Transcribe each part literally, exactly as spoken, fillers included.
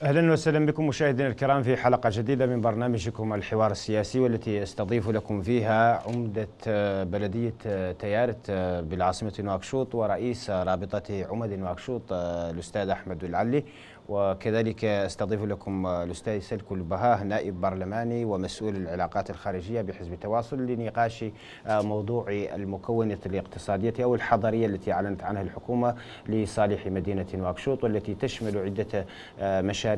أهلا وسهلا بكم مشاهدينا الكرام في حلقة جديدة من برنامجكم الحوار السياسي، والتي استضيف لكم فيها عمدة بلدية تيارت بالعاصمة نواكشوط ورئيس رابطة عمد نواكشوط الأستاذ أحمد العلي، وكذلك استضيف لكم الأستاذ سلكو البهاه نائب برلماني ومسؤول العلاقات الخارجية بحزب التواصل لنقاش موضوع المكونة الاقتصادية أو الحضرية التي أعلنت عنها الحكومة لصالح مدينة نواكشوط، والتي تشمل عدة مشاريع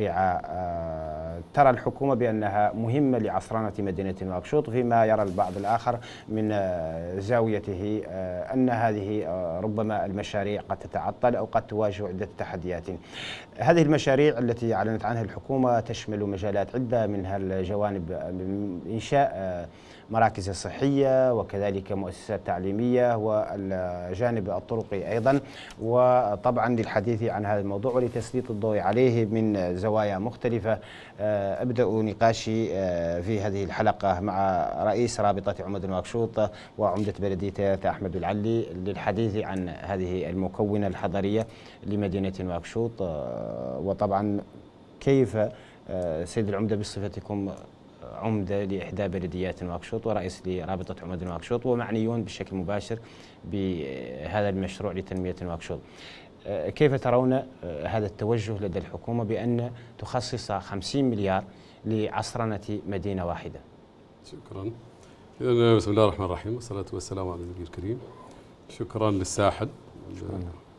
ترى الحكومة بأنها مهمة لعصرنة مدينة نواكشوط، فيما يرى البعض الآخر من زاويته أن هذه ربما المشاريع قد تتعطل أو قد تواجه عدة تحديات. هذه المشاريع التي أعلنت عنها الحكومة تشمل مجالات عدة، منها الجوانب إنشاء مراكز صحية وكذلك مؤسسات تعليمية والجانب الطرقي أيضا. وطبعا للحديث عن هذا الموضوع ولتسليط الضوء عليه من زوايا مختلفة أبدأ نقاشي في هذه الحلقة مع رئيس رابطة عمد نواكشوط وعمدة بلدية تيارت أحمد العلي للحديث عن هذه المكونة الحضرية لمدينة نواكشوط. وطبعا كيف سيد العمدة بصفتكم عمدة لإحدى بلديات نواكشوط ورئيس لرابطة عمد نواكشوط ومعنيون بشكل مباشر بهذا المشروع لتنمية نواكشوط، كيف ترون هذا التوجه لدى الحكومة بأن تخصص خمسين مليار لعصرنة مدينة واحدة؟ شكرا. بسم الله الرحمن الرحيم والصلاة والسلام على النبي الكريم. شكرا للساحل، شكرا.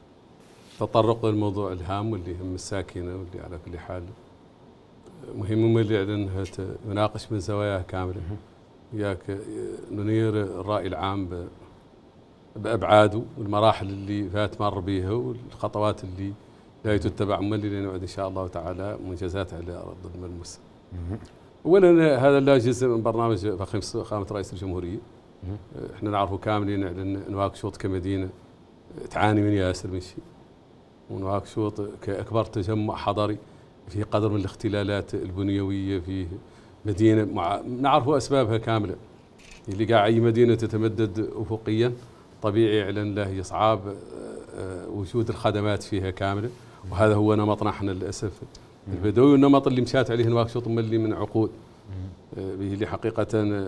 تطرق للموضوع الهام واللي يهم الساكنة واللي على كل حال مهم اللي أنها تناقش من زواياها كاملة، وياك ننير الرأي العام بأبعاده والمراحل اللي فات مر بيها والخطوات اللي لا تتبع اللي نعد إن شاء الله تعالى منجزات على أرض الملموسة. أولا هذا لا جزء من برنامج فخامة رئيس الجمهورية. احنا نعرفه كاملين أن نواكشوط كمدينة تعاني من ياسر من شيء، ونواكشوط كأكبر تجمع حضري في قدر من الاختلالات البنيوية في مدينة مع نعرفوا أسبابها كاملة، اللي قاع أي مدينة تتمدد أفقيا طبيعي على له يصعب وجود الخدمات فيها كاملة، وهذا هو نمطنا احنا للأسف البدوي، والنمط اللي مشات عليه نواكشوط ملي من عقود به اللي حقيقة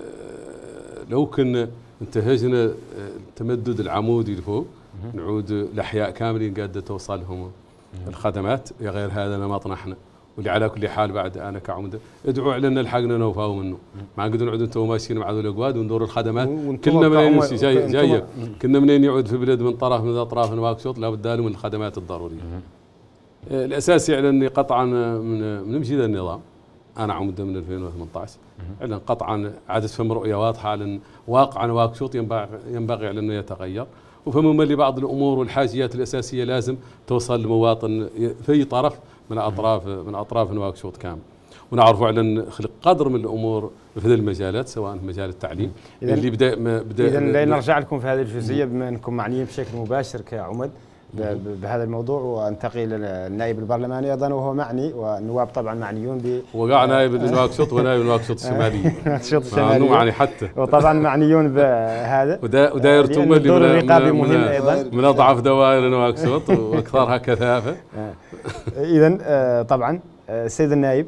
لو كنا انتهجنا التمدد العمودي لفوق نعود الأحياء كاملين قاعدة توصل لهم الخدمات، يا غير هذا نمطنا احنا، واللي على كل حال بعد انا كعمده ادعوا علينا لحقنا نوفاو منه، ما نقدر نقعد انتم ماشيين مع ذول الاقواد وندور الخدمات كلنا منين جاي جايه كنا منين يعود في بلد من طرف من اطراف نواكشوط لابد له من الخدمات الضروريه. الاساسي على اني قطعا من من مشي ذا النظام انا عمده من ألفين وثمانية عشر على قطعا عادت فهم رؤيه واضحه على واقع نواكشوط ينبغي ينبغي على انه يتغير، وفهم اللي بعض الامور والحاجيات الاساسيه لازم توصل لمواطن في طرف من اطراف من اطراف نواكشوط كامل، ونعرفوا على خلق قدر من الامور في هذه المجالات سواء في مجال التعليم اللي بدا بدا اذا نرجع لكم في هذه الجزئيه بما انكم معنيين بشكل مباشر كعمد بهذا الموضوع، وانتقي للنائب البرلماني ايضا وهو معني، والنواب طبعا معنيون ب وقع نائب نواكشوط ونائب نواكشوط الشماليه نواكشوط الشماليه معني حتى وطبعا معنيون بهذا ودائرته الدور الرقابي مهم ايضا من اضعف دوائر نواكشوط واكثرها كثافه. اذا طبعا السيد النائب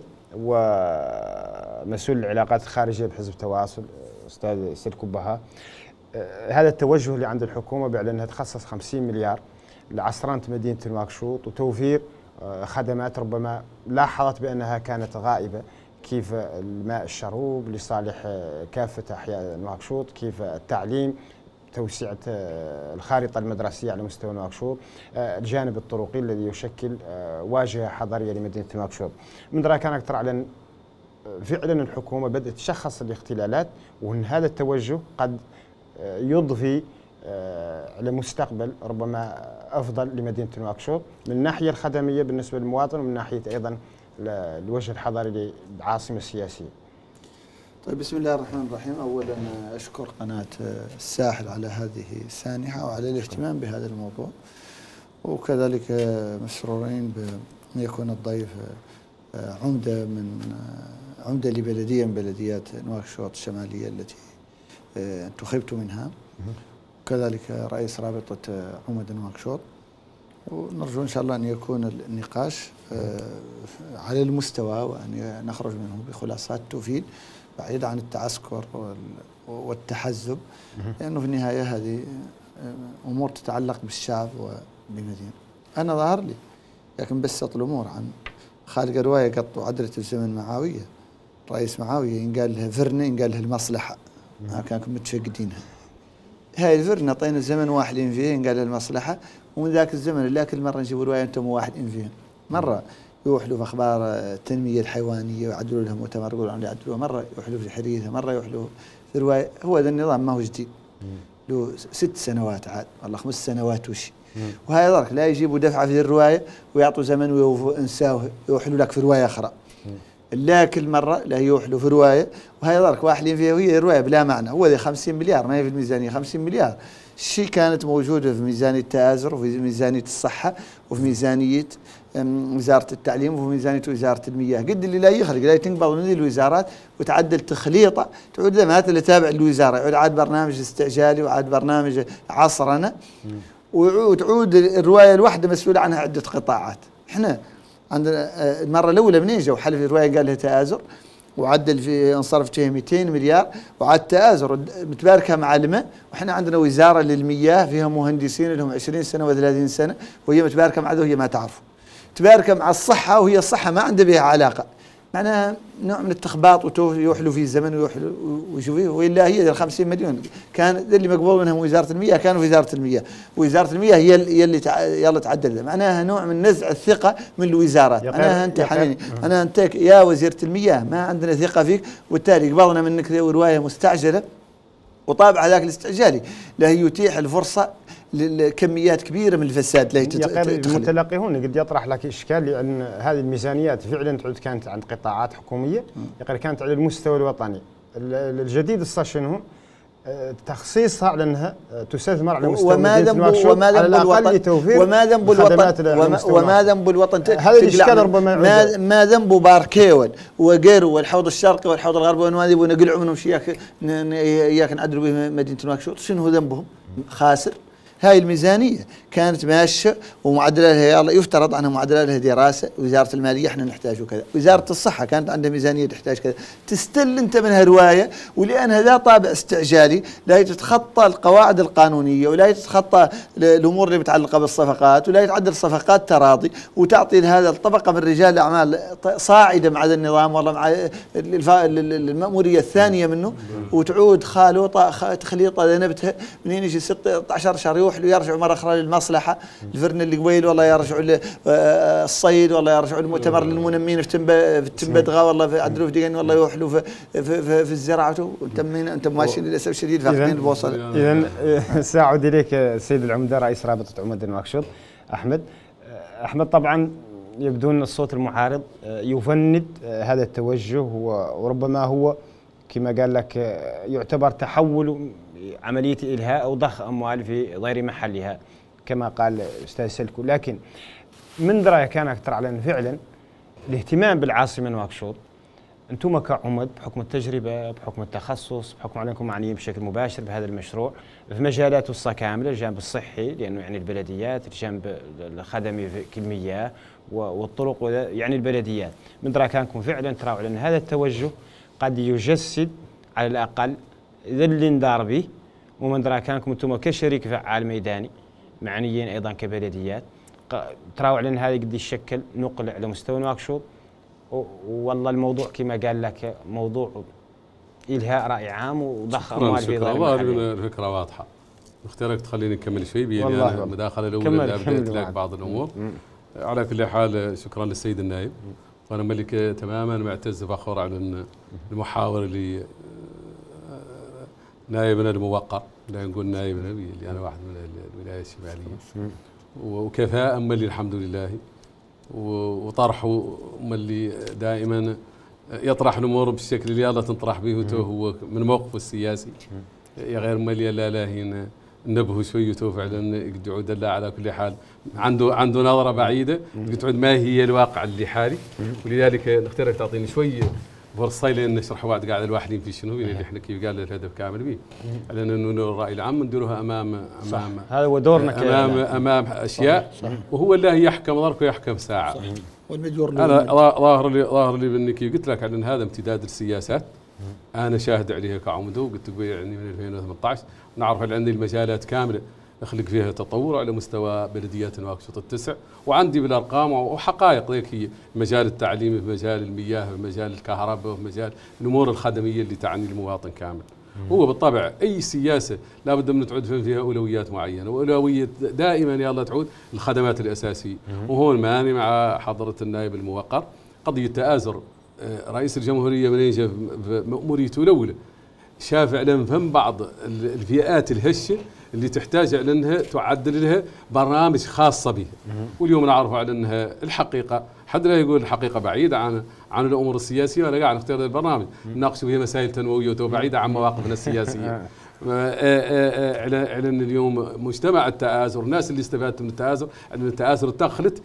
ومسؤول العلاقات الخارجيه بحزب التواصل استاذ سلكو البهاه، هذا التوجه اللي عند الحكومه بأنها تخصص خمسين مليار لعصرنة مدينة نواكشوط وتوفير خدمات ربما لاحظت بأنها كانت غائبة، كيف الماء الشروب لصالح كافة أحياء نواكشوط، كيف التعليم، توسعة الخارطة المدرسية على مستوى نواكشوط، الجانب الطرقي الذي يشكل واجهة حضرية لمدينة نواكشوط. من رأيك كان أكثر على فعلا الحكومة بدأت تشخص الاختلالات، وأن هذا التوجه قد يضفي على مستقبل ربما أفضل لمدينة نواكشوط من الناحية الخدمية بالنسبة للمواطن، ومن ناحية أيضا الوجه الحضاري للعاصمة السياسية. طيب بسم الله الرحمن الرحيم. أولا أشكر قناة الساحل على هذه السانحة وعلى الاهتمام بهذا الموضوع، وكذلك مسرورين بأن يكون الضيف عمدة من عمدة لبلدية من بلديات نواكشوط الشمالية التي انتخبت منها، كذلك رئيس رابطة عمد نواكشوط. ونرجو إن شاء الله أن يكون النقاش على المستوى وأن نخرج منه بخلاصات تفيد بعيد عن التعسكر والتحزب، لأنه في النهاية هذه أمور تتعلق بالشعب وبمدينة. أنا ظهر لي لكن بسط الأمور عن خالق رواية قط وعدلت في زمن معاوية، رئيس معاوية ينقال لها فرنة ينقال لها المصلحة، ما كانكم متفقدينها. هاي الفرنة طين الزمن واحدين فيه ينقال لها المصلحة، ومن ذاك الزمن لا كل مرة نجيب رواية أنتم واحدين فيهم. مرة يوحلوا في أخبار التنمية الحيوانية ويعدلوا لها مؤتمر يقولوا عم يعدلوها، مرة يوحلوا في الحريثة، مرة يوحلوا في رواية. هو ذا النظام ما هو جديد، له ست سنوات عاد والله خمس سنوات وشي. وهاي ضرك لا يجيبوا دفعة في الرواية ويعطوا زمن وينساوه يوحلوا لك في رواية أخرى. لا كل مرة لا يوحلوا في رواية، وهاي ضرك واحدين فيها وهي رواية بلا معنى. هو ذي خمسين مليار ما هي في الميزانية، خمسين مليار شيء كانت موجودة في ميزانية التآزر وفي ميزانية الصحة وفي ميزانية وزارة التعليم وفي ميزانية وزارة المياه. قد اللي لا يخرج لا تنقبض من الوزارات وتعدل تخليطة تعود ذمات اللي تابع الوزارة، يعود عاد برنامج استعجالي وعاد برنامج عصرنة، وتعود الرواية الواحدة مسؤولة عنها عدة قطاعات. احنا عندنا المرة الأولى منين جو حلف الرواية قال لها تآزر وعدل في انصرف فيها مئتين مليار وعاد تآزر متباركة مع الماء، وإحنا عندنا وزارة للمياه فيها مهندسين لهم عشرين سنة وثلاثين سنة وهي متباركة مع ذو هي ما تعرفوا. تباركة مع الصحة وهي الصحة ما عندها بها علاقة، معناها نوع من التخباط ويوحلوا في الزمن ويوحلوا ويشوفيه. وإلا هي الخمسين مليون كان اللي مقبول منها وزارة المياه كانوا في وزارة المياه، وزارة المياه هي اللي يلا تعدل. معناها نوع من نزع الثقة من الوزارات. معناها أنت حنيني أنا أنت يا وزيرة المياه ما عندنا ثقة فيك، وبالتالي قبضنا منك رواية مستعجلة وطابع ذاك الاستعجالي لا يتيح الفرصة لكميات كبيرة من الفساد. لا المتلقي قد يطرح لك إشكال، لأن هذه الميزانيات فعلا تعود كانت عند قطاعات حكومية يقول كانت على المستوى الوطني. الجديد الصار شنو؟ تخصيصها على انها تستثمر على مستوى وما ذنب وما ذنب الوطن وما ذنب الوطن وما ذنب الوطن هذا الاشكال ربما ما, ما ذنب باركيول وغيره والحوض الشرقي والحوض الغربي ونوادي ونقلعوا منهم شيء اياك نعدلوا به مدينه نواكشوط. شنو ذنبهم؟ خاسر. هاي الميزانية كانت ماشية ومعدلها يلا يفترض عنها معدلها دراسة. وزارة المالية احنا نحتاج كذا، وزارة الصحة كانت عندها ميزانية تحتاج كذا. تستل انت منها رواية، ولأنها ذا طابع استعجالي لا تتخطى القواعد القانونية ولا تتخطى الأمور اللي متعلقة بالصفقات ولا يتعدل صفقات تراضي، وتعطي هذا الطبقة من رجال الأعمال صاعدة مع هذا النظام والله مع المأمورية الثانية منه، وتعود خالوطة تخليطة ذنبتها منين يجي ستة عشر شهر يروحوا يرجعوا مرة أخرى للمصلحة الفرن اللي قبيل والله يرجعوا للصيد والله يرجعوا المؤتمر للمنمين في تنبا في تنبدغا والله في عدلوا في دقن والله يوحلوا في في, في, في الزراعة. وانت من انت ماشيين للاسف الشديد فاقدين البوصله. اذا ساعد اليك السيد العمده رئيس رابطه عمد نواكشوط احمد. احمد طبعا يبدو ان الصوت المعارض يفند هذا التوجه، وربما هو كما قال لك يعتبر تحول عملية إلهاء أو ضخ أموال في غير محلها كما قال الأستاذ سلكو. لكن من دراية كان أكثر على أن فعلا الاهتمام بالعاصمة نواكشوط أنتم كعمد بحكم التجربة بحكم التخصص بحكم أنكم معنيين بشكل مباشر بهذا المشروع في مجالاته الصكاملة، الجانب الصحي لأنه يعني البلديات، الجانب الخدمي في المياه والطرق يعني البلديات، من دراية كانكم فعلا تراوا على أن هذا التوجه قد يجسد على الأقل ذا اللي ندار به، ومن درا كانكم انتم كشريك فعال ميداني معنيين ايضا كبلديات تراوا على ان هذا قد يشكل نقله على مستوى نواكشوط. والله الموضوع كما قال لك موضوع الهاء راي عام وضخ اموال في ظهر الفكره واضحه. اختارك تخليني نكمل شوي بيني انا المداخله الاولى اللي بديت لك بعض الامور. على كل حال شكرا للسيد النائب، وانا ملك تماما معتز فخور على المحاور اللي نائبنا الموقر، لا نقول نائبنا اللي انا واحد من الولايه الشماليه، وكفاءه ملي الحمد لله، وطرحه ملي دائما يطرح الامور بالشكل اللي الله تنطرح به هو من موقفه السياسي، يا غير ملي لا لا هنا نبهه شوي فعلا قد يعود الله على كل حال عنده عنده نظره بعيده قد تعود ما هي الواقع اللي حالي، ولذلك نختارك تعطيني شوي فرصه لين نشرح واحد قاعد الواحدين في شنو اللي احنا كيف قال الهدف كامل به، لان انه الراي العام نديروها امام امام هذا هو دورنا امام امام اشياء، صحيح. صحيح. وهو الله يحكم ظرف ويحكم ساعه. صحيح. والمديور انا ظاهر لي ظاهر لي باني كيف قلت لك على ان هذا امتداد للسياسات. انا شاهد عليها كعمده، قلت يعني من ألفين وثمانية عشر نعرف ان عندي المجالات كامله اخلق فيها تطور على مستوى بلديات نواكشوط التسع، وعندي بالارقام وحقائق ذيك هي مجال التعليم، في مجال المياه، في مجال الكهرباء، في مجال الامور الخدميه اللي تعني المواطن كامل. هو بالطبع اي سياسه لابد من تعود فيها اولويات معينه، واولويه دائما يلا تعود الخدمات الاساسيه. وهون ماني مع حضره النائب الموقر قضيه تآزر رئيس الجمهوريه من يجي في مأموريته الاولى شاف على فهم بعض الفئات الهشه اللي تحتاج على انها تعدل لها برامج خاصه بها. واليوم نعرف على انها الحقيقه حد لا يقول الحقيقه بعيده عن عن الامور السياسيه، ولا قاعد نختار البرنامج نناقش فيها مسائل تنمويه وبعيده عن مواقفنا السياسيه. على على ان اليوم مجتمع التآزر، الناس اللي استفادت من التآزر، ان التآزر دخلت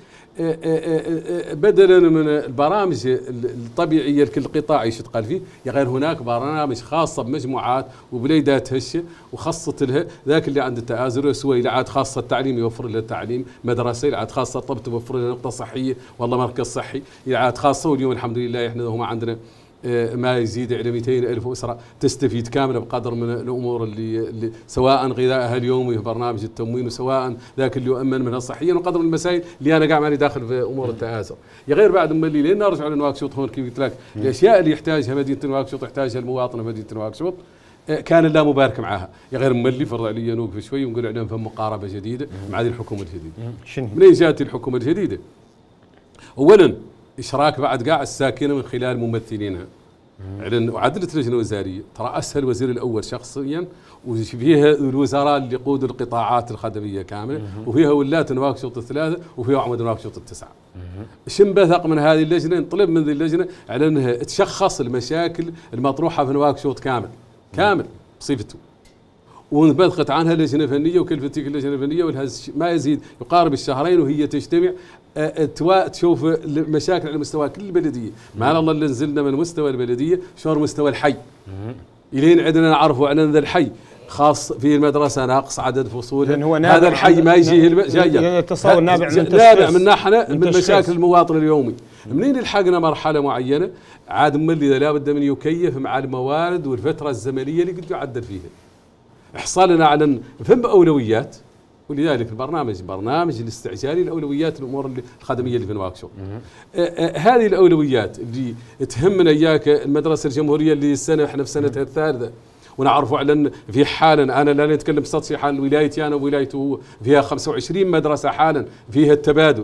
بدلا من البرامج الطبيعيه لكل قطاع يشتغل فيه، غير هناك برامج خاصه بمجموعات وبليدات هشه وخصت لها ذاك اللي عند التآزر، سواء اللي عاد خاصه التعليم يوفر له تعليم، مدرسه اللي عاد خاصه الطب توفر له نقطه صحيه والله مركز صحي، اللي عاد خاصه. واليوم الحمد لله احنا هم عندنا ما يزيد على مئتين ألف أسرة تستفيد كاملة بقدر من الأمور اللي, اللي سواء غذائها اليومي في برنامج التموين، وسواء ذاك اللي يؤمن منها صحيا، وقدر من المسائل اللي أنا قاعد ماني داخل في أمور التآزر. يا غير بعد ملي لين نرجع لنواكشوط هون كيف قلت لك الأشياء اللي يحتاجها مدينة نواكشوط يحتاجها المواطن في مدينة نواكشوط كان لا مبارك معاها. يا غير ملي فرض علي نوقف شوي ونقول عليهم فهم مقاربة جديدة مع هذه الحكومة الجديدة. منين جات الحكومة الجديدة؟ أولا إشراك بعد قاع الساكنة من خلال ممثلينها. وعدلت لجنه وزاريه ترأسها الوزير الاول شخصيا، وفيها الوزراء اللي يقودوا القطاعات الخدميه كامله، وفيها ولاة نواكشوط الثلاثه، وفيها عمد نواكشوط التسعه. شنبثق من هذه اللجنه، نطلب من ذي اللجنه على انها تشخص المشاكل المطروحه في نواكشوط كامل كامل بصفته، ونبثقت عنها لجنه فنيه، وكلفتك اللجنه الفنيه ولها ما يزيد يقارب الشهرين وهي تجتمع تشوف المشاكل على مستوى كل البلديه. مع الله اللي نزلنا من مستوى البلديه شور مستوى الحي، الين عندنا نعرفوا على ذا الحي خاص في المدرسه ناقص عدد فصول، هذا الحي ما يجيه جايه التصور نابع من نابع من ناحيه من مشاكل المواطن اليومي. منين لحقنا مرحله معينه عاد ملي لابد من يكيف مع الموارد والفتره الزمنيه اللي قد يعدل فيها. حصلنا على فهم اولويات، ولذلك البرنامج برنامج الاستعجالي لاولويات الامور الخدميه اللي في نواكشوط. هذه الاولويات اللي تهمنا اياك المدرسه الجمهوريه اللي السنه احنا في سنتها الثالثه، ونعرفوا على ان في حالا انا لا نتكلم بسطحي حال ولايتي انا وولايته فيها خمسة وعشرين مدرسه حالا فيها التبادل،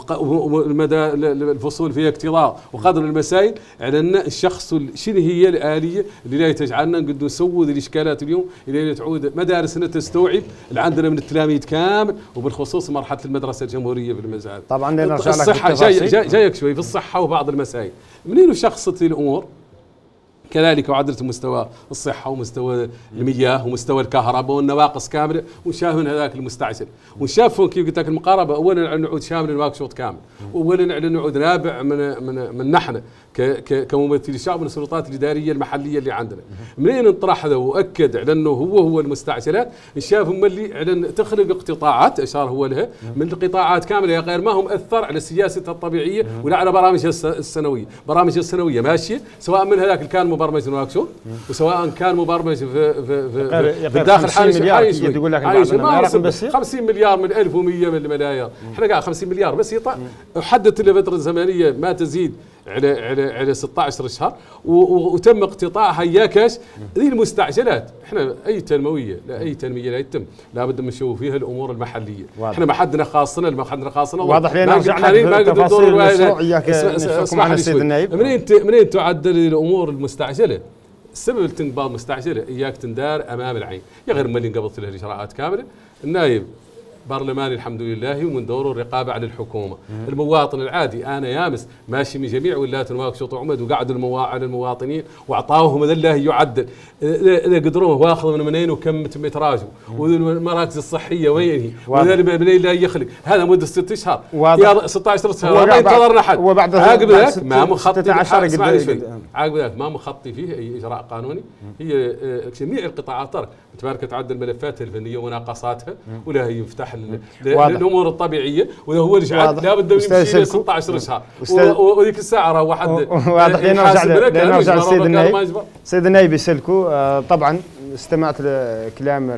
ومدى الفصول فيها اكتظاظ، وقدر المسائل على ان الشخص شنو هي الاليه اللي لا تجعلنا نقدر نسوي الاشكالات اليوم الى تعود مدارسنا تستوعب اللي عندنا من التلاميذ كامل، وبالخصوص مرحله المدرسه الجمهوريه في المزارع. طبعا نرجع لك الصحه جاي جاي جايك شوي في الصحه وبعض المسائل منين شخصت الامور كذلك، وعدلت مستوى الصحه ومستوى المياه ومستوى الكهرباء والنواقص كامله، ونشاف من هذاك المستعجل، ونشافون كيف قلت لك المقاربه اولا على نعود شامل نواكشوط كامل، واولا على نعود نابع من من من نحن كممثلي الشعب من السلطات الاداريه المحليه اللي عندنا. منين انطرح هذا واكد على انه هو هو المستعجلات، نشاف ملي على تخلق اقتطاعات اشار هو لها من القطاعات كامله، غير ما هم اثر على سياسته الطبيعيه ولا على برامجها السنويه. برامجها السنويه ماشيه سواء من هذاك كان مبرمج نواكشوط، وسواء كان مبرمج في في في, في الداخل حالي يقول لك خمسين مليار من ألف ومئة من الملايير، احنا قاعد خمسين مليار بسيطه، وحددت لفتره زمنيه ما تزيد على على على ستة عشر شهر، وتم اقتطاعها ياكاش. ذي المستعجلات احنا اي تنمويه لا اي تنميه لا يتم لابد من نشوف فيها الامور المحليه. واضح. احنا ما حدنا خاصنا ما حدنا خاصنا واضح لنا رجعنا في تفاصيل المشروع اياك نشوفكم على السيد النائب. منين منين تعدل الامور المستعجله؟ السبب التنقباض مستعجله اياك تندار امام العين، يا غير ملي انقبضت له الاجراءات كامله. النايب برلماني الحمد لله ومن دوره الرقابه على الحكومه. المواطن العادي انا يامس ماشي من جميع ولايات نواكشوط وعمد وقعدوا الموا... على المواطنين واعطاهم هذا الله يعدل اذا قدروه واخذ من منين وكم متراجه والمراكز الصحيه وين هي وذا منين لا يخلق هذا مده ست اشهر يا ستة عشر شهر ما ينتظرنا حد. عقب ذاك ما مخطي عقب ذاك ما مخطي فيه اي اجراء قانوني. هي جميع القطاعات ترى تبارك تعدل ملفاتها الفنيه وناقصاتها ولا هي يفتح الامور الطبيعيه ولا هو رجعت لا بد يمشي ستة عشر شهر وذيك الساعه راه واحد واضح. لنرجع لنرجع للسيد النايب. سيد النايب يسلكوا طبعا استمعت لكلام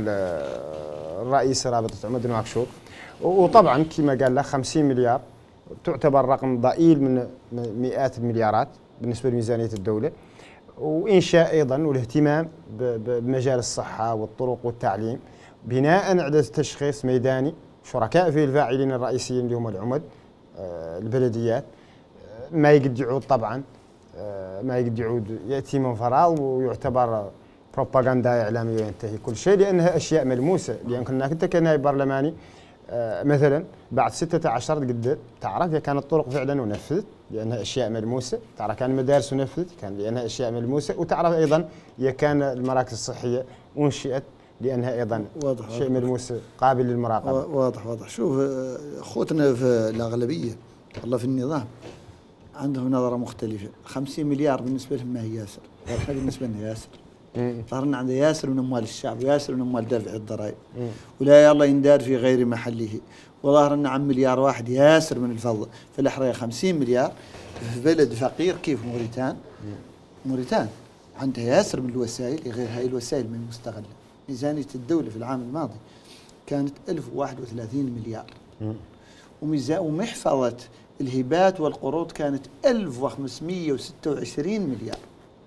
الرئيس رابطه عمد نواكشوط وطبعا كما قال له خمسين مليار تعتبر رقم ضئيل من مئات المليارات بالنسبه لميزانيه الدوله. وإنشاء أيضا والاهتمام بمجال الصحة والطرق والتعليم بناء على تشخيص ميداني شركاء فيه الفاعلين الرئيسيين اللي هم العمد البلديات. ما يقد يعود طبعا ما يقد يعود يأتي من فراغ ويعتبر بروباغندا إعلامية وينتهي كل شيء لأنها أشياء ملموسة. لأن كنا أنت كنائب برلماني مثلا بعد ستة عشر قد تعرف إذا كانت الطرق فعلا ونفذت لأنها أشياء ملموسة، تعرف كان المدارس ونفذت كان لأنها أشياء ملموسة، وتعرف أيضا إذا كان المراكز الصحية أنشئت لأنها أيضا واضح شيء ملموس قابل للمراقبة. واضح واضح. شوف أخوتنا في الأغلبية والله في النظام عندهم نظرة مختلفة. خمسين مليار بالنسبة لهم ما هي ياسر، احنا بالنسبة لنا ياسر. ظهرنا عند ياسر من أموال الشعب وياسر من أموال دفع الضرائب ولا يلا يندار في غير محله. وظهرنا عن مليار واحد ياسر من الفضل في الأحرية. خمسين مليار في بلد فقير كيف موريتان. موريتان عندها ياسر من الوسائل غير هاي الوسائل من المستغلة. ميزانية الدولة في العام الماضي كانت ألف وواحد وثلاثين مليار ومحفظة الهبات والقروض كانت ألف وخمسمئة وستة وعشرين مليار.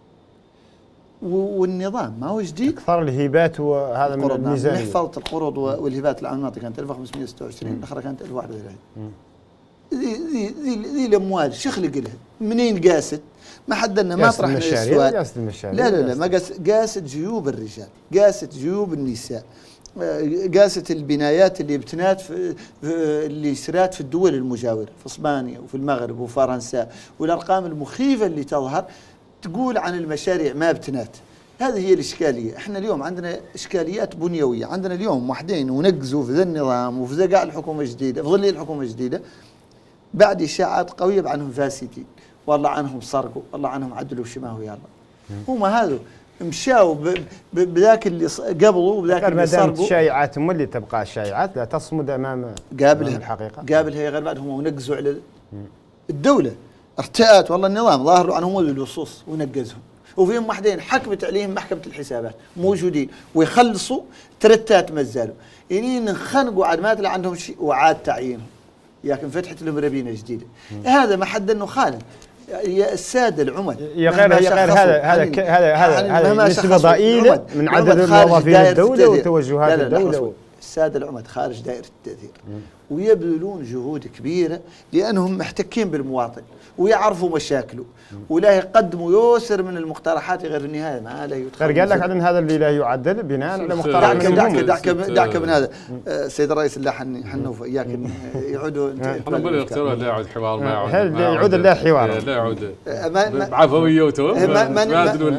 والنظام ما هو جديد. اكثر الهبات وهذا من الميزانيه. محفظه القروض والهبات العام الماضي كانت ألف وخمسمئة وستة وعشرين، الاخرى كانت ألف وواحد وثلاثين. ذي ذي ذي ذي الاموال شو خلق لها؟ منين قاست؟ ما حددنا ما طرحنا السؤال. قاست المشاريع. لا لا لا ما قاس قاست جيوب الرجال، قاست جيوب النساء، قاست البنايات اللي بتنات في اللي سرات في الدول المجاوره في اسبانيا وفي المغرب وفرنسا، والارقام المخيفه اللي تظهر تقول عن المشاريع ما بتنات. هذه هي الإشكالية. احنا اليوم عندنا إشكاليات بنيوية، عندنا اليوم وحدين ونقزوا في ذا النظام وفي ذا قاع الحكومة الجديدة في ظل الحكومة الجديدة بعد إشاعات قوية بعنهم فاسدين، والله عنهم سرقوا، والله عنهم عدلوا شماهوا يلا. هم هذا مشاوا بذاك اللي قبلوا وبذاك اللي سرقوا. الشائعات هم اللي تبقى الشائعات لا تصمد أمام قابلها الحقيقة. قابلها يا غير بعد هم ونقزوا على الدولة. ارتأت والله النظام ظاهروا عنهم اللصوص ونقزهم. وفيهم وحدين حكمت عليهم محكمة الحسابات موجودين ويخلصوا ترتات ما زالوا يعني نخنقوا عاد ما طلع عندهم شيء وعاد تعيينهم لكن فتحت لهم ربينه جديده. هذا ما حد انه خالد يا الساده العمد يا غير يا غير هذا هذا هذا هذا هذا نسبه ضئيله من عدد الموظفين الدوله وتوجهات الدوله. الساده العمد خارج دائره التاثير ويبذلون جهود كبيره لانهم محتكين بالمواطن ويعرفوا مشاكله ولا يقدموا يوسر من المقترحات غير النهايه ما لا يدخل. قال لك عن هذا اللي لا يعدل بناء على مقترح دعك دعك دعك, دعك من هذا. سيد الرئيس الله حنوف اياك يعودوا احنا بنقول الاختيار لا يعود حوار ما يعود هل يعود لا حوار لا يعود بعفويه وتو ما ما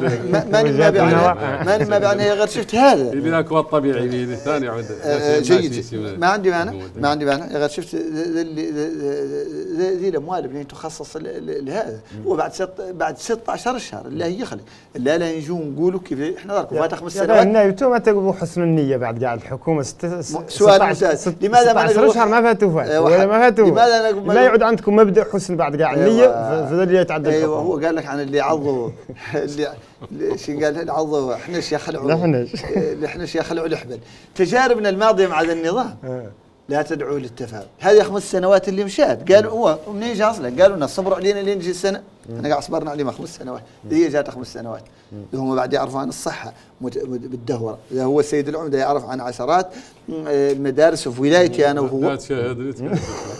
ما ما بعناه غير شفت هذا اللي ذاك هو الطبيعي اللي الثاني يعود جيد ما عندي مانع ما عندي مانع غير شفت ذي الاموال اللي تخصص لهذا وبعد ست بعد ستة عشر شهر الله يخلي لا لا نجوا نقولوا كيف احنا ذاك فات خمس سنوات. النايب تو ما تقولوا حسن النيه بعد قاعد الحكومه سؤال مساس لماذا ما ستة عشر شهر ما فاتوا فات ولا ما فاتوا لماذا لا يعود عندكم مبدا حسن بعد قاع النيه في ذا اللي يتعدى. ايوه هو قال لك عن اللي عضوا اللي شو قال عضوا حنش يا خلعوا حنش حنش يا خلعوا الحبل. تجاربنا الماضيه مع ذا النظام لا تدعو للتفاؤل. هذه خمس سنوات اللي مشات قالوا هو منين جا اصلا قالوا لنا صبروا علينا لين نجي السنه. احنا قاعد صبرنا عليهم خمس سنوات هي جات خمس سنوات. هم بعد يعرفوا عن الصحه بالدهوره. اذا هو السيد العمده يعرف عن عشرات المدارس في ولايتي انا وهو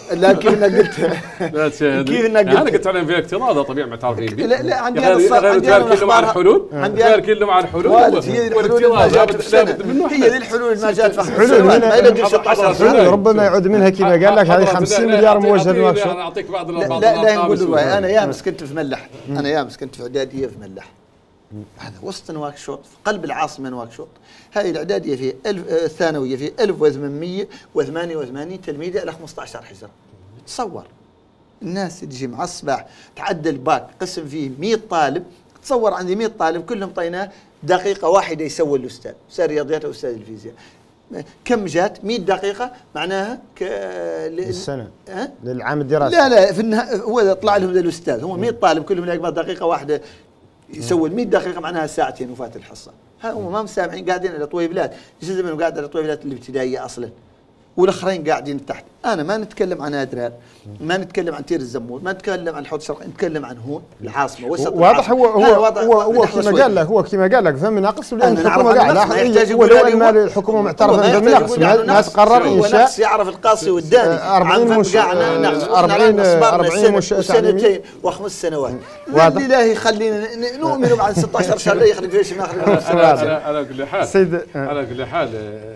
لا كيف انك قلت لا تشاهد كيف انك قلت انا قلت عليهم في اقتراض هذا طبيعي معترفين به. لا لا عندي انا الصراحه عندي انا كله مع الحلول عندي كله مع الحلول هي الحلول ما جات في سنه هي ذي الحلول ما جات في حلول ما يلقي ستة عشر ربما يعود منها كما قال لك هذه خمسين مليار موجهه للواكشوط. انا اعطيك بعض لا لا نقول انا يامس كنت في ملح انا يامس كنت في اعداديه في ملح هذا وسط نواكشوط في قلب العاصمه نواكشوط. هذه الاعداديه في الثانويه في ألف وثمانمئة وثمانية وثمانين تلميذ على خمسة عشر حجره. تصور الناس تجي مع الصباح تعدى الباك قسم فيه مئة طالب. تصور عندي مئة طالب كلهم طيناه دقيقه واحده يسوي الاستاذ استاذ الرياضيات او استاذ الفيزياء. كم جات مئة دقيقه معناها ك للسنه أه؟ للعام الدراسي. لا لا في النها... هو طلع لهم ذا الاستاذ هم مئة طالب كلهم يقبل دقيقه واحده يسوي مئة دقيقه معناها ساعتين وفات الحصه. ها هم ما مسامعين قاعدين على طويبلات جزء منهم قاعد على طويبلات الابتدائيه اصلا والاخرين قاعدين تحت. انا ما نتكلم عن ادرار ما نتكلم عن تير الزمور ما نتكلم عن الحوض الشرقي نتكلم عن هون العاصمه وسط واضح. هو هو هو, هو كما قال لك هو كما قال لك فهم ناقص لان الحكومه قاعده ولو ان الحكومه معترفه فهم ناقص ما تقرر انشاء نفس يعرف القاصي والداني أربعين مش أربعين أربعين منشأة سنتين وخمس سنوات. لله يخلينا نؤمن بعد ستة عشر شهر يخرج فيش ناخذ خمس سنوات. على كل حال على كل حال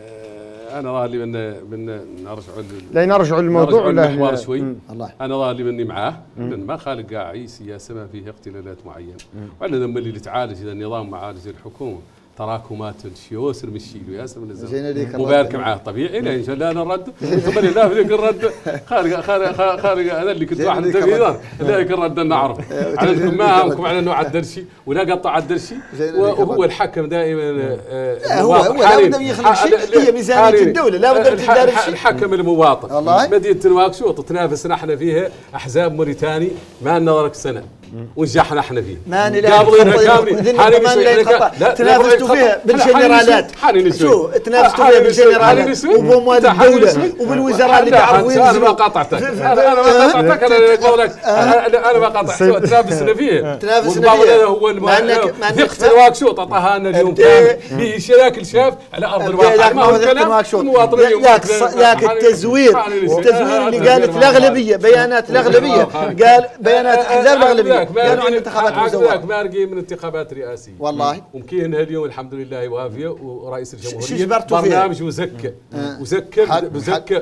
انا راهي من من نرجعوا لا نرجعوا للموضوع ولا شوي. انا راهي مني معاه لان ما خالق كاع اي سياسه ما فيه اختلالات معينه وعلى ذنب اللي تعالج اذا النظام معالج الحكومه تراكمات الشيوس المشيلو ياسر من الزمن مبارك معاه طبيعي لا ان شاء الله انا نرد ثم لا في ذيك الرد خارج خارج خارج هذا اللي كنت واحد تغيير ذاك الرد نعرف عندكم ما همكم على نوع الدرشي ولا قطع الدرشي وهو الحكم دائما هو هو لا بد يخلق شيء هي ميزانيه الدوله لا بد تدار شيء الحكم المواطن مدينه نواكشوط تنافسنا احنا فيها احزاب موريتاني ما نظرك سنه ونجحنا احنا فيه ما لا تنافسوا فيها بالجنرالات شو تنافسوا فيها بالجنرالات وبموال الدوله وبالوزراء اللي تعرفوا انا ما قاطعتك انا ما قاطعتك انا اقول لك انا ما قاطعتك تنافسنا فيه تنافسنا فيه هو ثقه الواكشوط اعطاها لنا اليوم كامل به شراكل شاف على ارض الواقع ما هو الكلام المواطن اليوم لكن التزوير التزوير اللي قالت الاغلبيه بيانات الاغلبيه قال بيانات احزاب الاغلبيه قالوا عن انتخابات مزوره ما رقي من انتخابات رئاسيه والله ممكن اليوم الحمد لله وافيه ورئيس الجمهوريه برنامج وزكى وزكى وزكى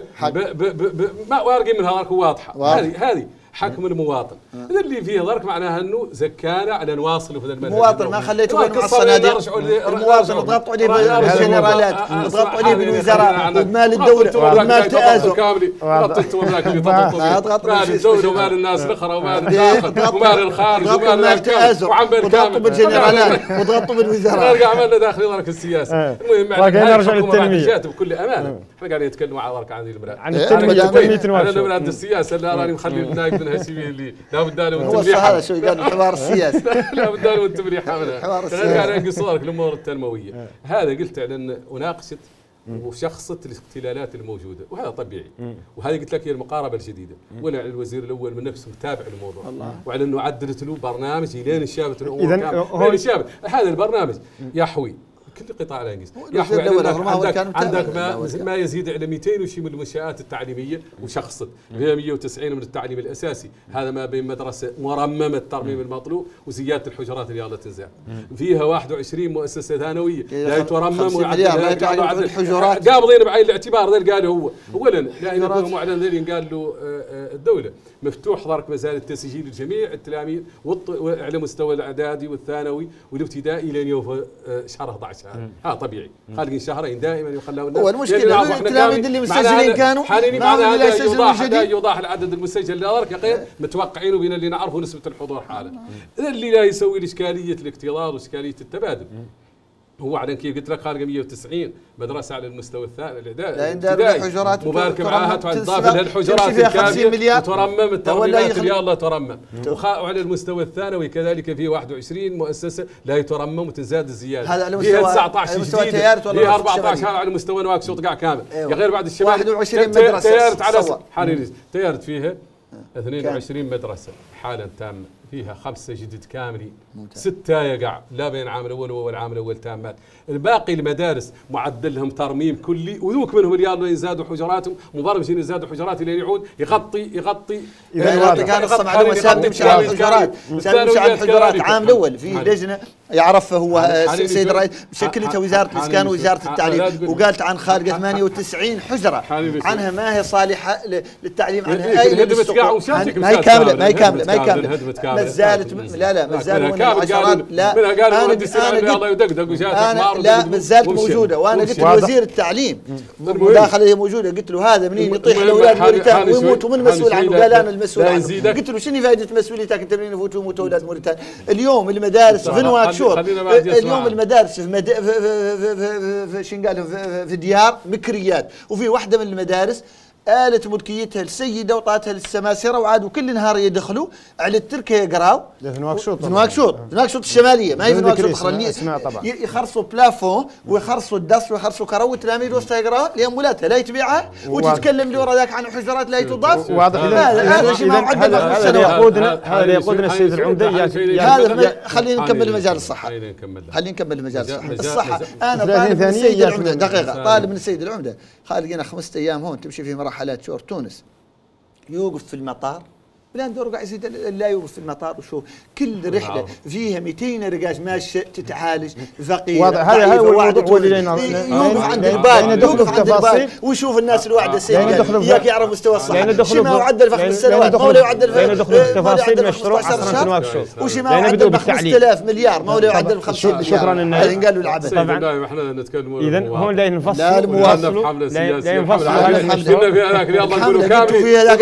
ما وارقي من هذاك واضحه هذه هذه حكم المواطن هذا اللي فيه ضرك معناها انه زكانا على نواصل في المنهج المواطن ما خليته بين مع الصناديق المواطن ضغطوا عليه بالجنرالات ضغطوا عليه بالوزراء وبمال الدوله وبمال تآزر غطيتوا مال الدوله ومال الناس الاخرى ومال الداخل ومال الخارج ومال التآزر وضغطوا بالجنرالات وضغطوا بالوزراء نرجع عملنا داخلين ضرك السياسه المهم نرجع للتنميه بكل امانه احنا قاعدين نتكلم على ضرك عن البلاد عن التنميه عن البلاد السياسه اللي راني مخلي النائب منها سيبي اللي لا بد له هو هذا شو قال الحوار السياسي لا بد له التمريح حولها قاعد انقص لك الامور التنمويه هذا قلت على ان اناقشت وشخصت الاختلالات الموجوده وهذا طبيعي وهذه قلت لك هي المقاربه الجديده وانا على الوزير الاول من نفسه متابع الموضوع وعلى انه عدلت له برنامج لين شافت الامور لين شافت هذا البرنامج يحوي كل قطاع لا ينقص يحوي عندك عندك ما, ما يزيد على مئتين وشي من المنشآت التعليميه وشخصت فيها مئة وتسعين من التعليم الاساسي هذا ما بين مدرسه مرممه الترميم المطلوب وزياده الحجرات اللي يلا تنزع فيها واحد وعشرين مؤسسه ثانويه لا ترمم ويعدل الحجرات قابضين بعين الاعتبار ذا قال هو اولا لا يكون معلن ذي قال له الدوله مفتوح ضرك مزال التسجيل لجميع التلاميذ على مستوى الاعدادي والثانوي والابتدائي لين يوفى شهر أحد عشر ها طبيعي خالقين شهرين دائما يخلوا الناس هو المشكله التلاميذ اللي مسجلين كانوا حاليا معناها هذا يوضح هذا يوضح العدد المسجل اللي ضرك غير متوقعين وبين اللي نعرفه نسبه الحضور حالا اللي لا يسوي الاشكاليه الاكتظاظ واشكاليه التبادل هو على كيف قلت لك خارج مئة وتسعين مدرسه على المستوى الثاني الاعدادي الحجرات معاها تضاف لها الحجرات الكافيه وترمم الترميمات اللي يلا ترمم وعلى المستوى الثانوي كذلك في واحد وعشرين مؤسسه لا يترمم وتزداد الزياده هذا على مستوى تسعة عشر جديده فيها أربعة عشر على مستوى نواكشوط قاع كامل يا غير بعد الشباب واحد وعشرين مدرسه تيارت على حاليا تيارت فيها اثنين وعشرين مدرسه حالا تامه فيها خمسة جدد كاملين، ستة يقع لا بين العام الأول والعام الأول تامات. الباقي المدارس معدلهم ترميم كلي، وذوك منهم اللي يلا يزادوا حجراتهم، مبرمجين يزادوا حجرات لين يعود يغطي يغطي يغطي. كان الصف معلومه ثابته مش على الحجرات، مش على الحجرات. عام الاول في لجنه يعرفها هو سيد الرئيس شكلتها وزاره الاسكان ووزاره التعليم، وقالت عن خارج ثمانية وتسعين حجره عنها ما هي صالحه للتعليم عنها. اي ما هي كامله ما هي كامله ما هي كامله ما زالت. لا لا ما زالت عشرات. لا انا لا ما زالت موجوده. وانا قلت لوزير التعليم المداخله هي موجوده، قلت له هذا منين يطيح الاولاد موريتان ويموتوا من مسؤول عنه؟ قال انا المسؤول عنه. قلت له شنو فائده مسؤوليتك انت منين يفوتوا ويموتوا اولاد موريتان؟ اليوم المدارس في نواكشوط، اليوم المدارس في مد... في في في في شنو قالوا في, في ديار مكريات، وفي واحده من المدارس آلت ملكيتها السيدة وطاتها للسماسرة، وعادوا كل نهار يدخلوا على التركة يقراوا في نواكشوط. في نواكشوط في نواكشوط الشمالية، ما هي في نواكشوط الأخرى. يخرصوا بلافون ويخرصوا الدص ويخرصوا كرو، والتلاميذ وسطها يقراوا لأمولاتها لا يتبيعها وتتكلم لورا ذاك عن حجرات لا تضاف. هذا شيء ما معدل خمس سنوات. هذا يقودنا هذا يقودنا السيد العمدة. هذا خلينا نكمل مجال الصحة. خلينا نكمل مجال الصحة. الصحة أنا طالب من السيد العمدة، دقيقة طالب من السيد العمدة، خالقنا خمسة أيام هون تمشي في مرحلات شهور تونس، يوقف في المطار بلا ندور قاعد يزيد لا يوقف في المطار وشوف كل رحله فيها مئتين رجاج ماشيه تتعالج فقير. هذا هذا هو الموضوع اللي يوقف عند الباب، يوقف عند الباب ويشوف الناس الواعده السيئه ياك يعرف مستوى الصحه. شي ما يعدل في خمس سنوات، ما هو يعدل في ندخل في تفاصيل مشروع عصرا نواكشوط، وشي ما يعدل ب خمسة آلاف مليار، ما هو يعدل في خمسين مليار. شكرا لنا. قالوا العبث طبعا. احنا نتكلم اذا هون لا نفصل لا المواصل لا ينفصل هذا المشروع. قلنا في هذاك يلا نقولوا كامل في هذاك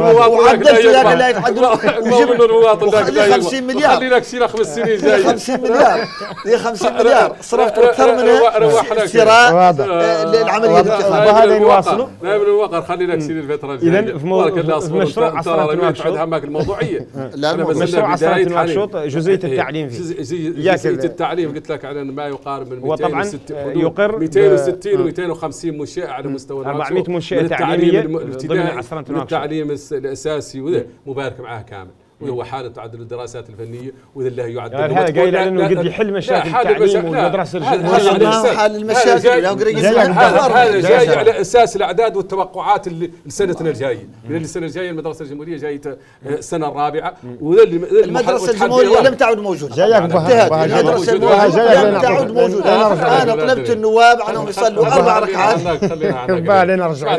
لا يتحدث وجيب من المواطن ذاك خمسين مليار. خلي لك شيء خمس سنين جاي خمسين مليار. هي خمسين مليار صرفت اكثر منها شراء العمليه وهذا يواصلوا. لا من الواقع خلي لك سنين الفتره الجايه. اذا في مشروع عصرة نواكشوط همك الموضوعيه. لا مشروع عصرة نواكشوط جزئيه التعليم فيه. جزئيه التعليم قلت لك على ما يقارب من وطبعا يقر مئتين وستين ومئتين وخمسين منشاه على مستوى أربعمئة منشاه تعليميه ضمن عصرة نواكشوط. التعليم الاساسي وذا مبارك معاه كامل، وهو حالة تعدل الدراسات الفنية وذا الله يعدل. يعني هذا قايل انه قد يحل مشاكل التعليم والمدرسة الجمهورية. هذا حل المشاكل. هذا جاي على اساس الاعداد والتوقعات اللي لسنتنا الجايه، من السنه الجايه المدرسة الجمهورية جايه السنة الرابعة، وذا اللي المدرسة الجمهورية لم تعد موجودة. جايك بها المدرسة الجمهورية لم تعد موجودة. انا طلبت النواب عنهم يصلوا اربع ركعات. خلينا نرجع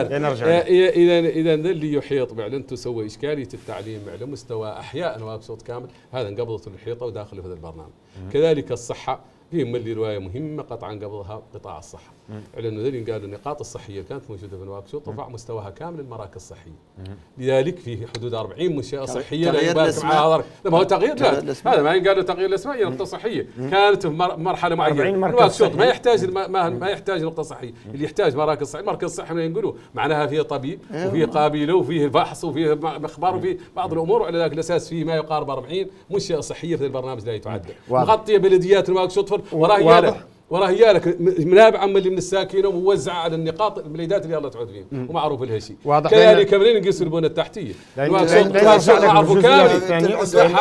اذا اذا اللي يحيط معلن تسوي اشكالية التعليم على مستوى احياء نواكشوط كامل، هذا انقبضت الحيطه وداخل في هذا البرنامج. كذلك الصحه هي من اللي روايه مهمه قطعا قبضها قطاع الصحه، على انه ذلك قالوا النقاط الصحيه اللي كانت موجوده في نواكشوط رفع مستواها كامل المراكز الصحيه. لذلك فيه حدود أربعين منشاه صحيه لا يبارك معها هذا. ما هو تغيير، لا هذا ما ينقال تغيير الاسماء، هي نقطه صحيه كانت في مرحله معينه. نواكشوط ما يحتاج ما, ما يحتاج نقطه صحيه، اللي يحتاج مراكز صحيه. مركز صحي من يقولوا معناها فيه طبيب وفيه قابله وفيه فحص وفيه مخبار وفيه بعض الامور، وعلى ذلك الاساس فيه ما يقارب أربعين منشاه صحيه في البرنامج لا يتعدى. مغطيه بلديات نواكشوط وراه يالك وراه يالك منابع اللي من الساكنه وموزعه على النقاط البلدات اللي الله تعود فيهم ومعروف لها شيء. كذلك منين نقيسوا البنى التحتيه. نعرفوا كامل.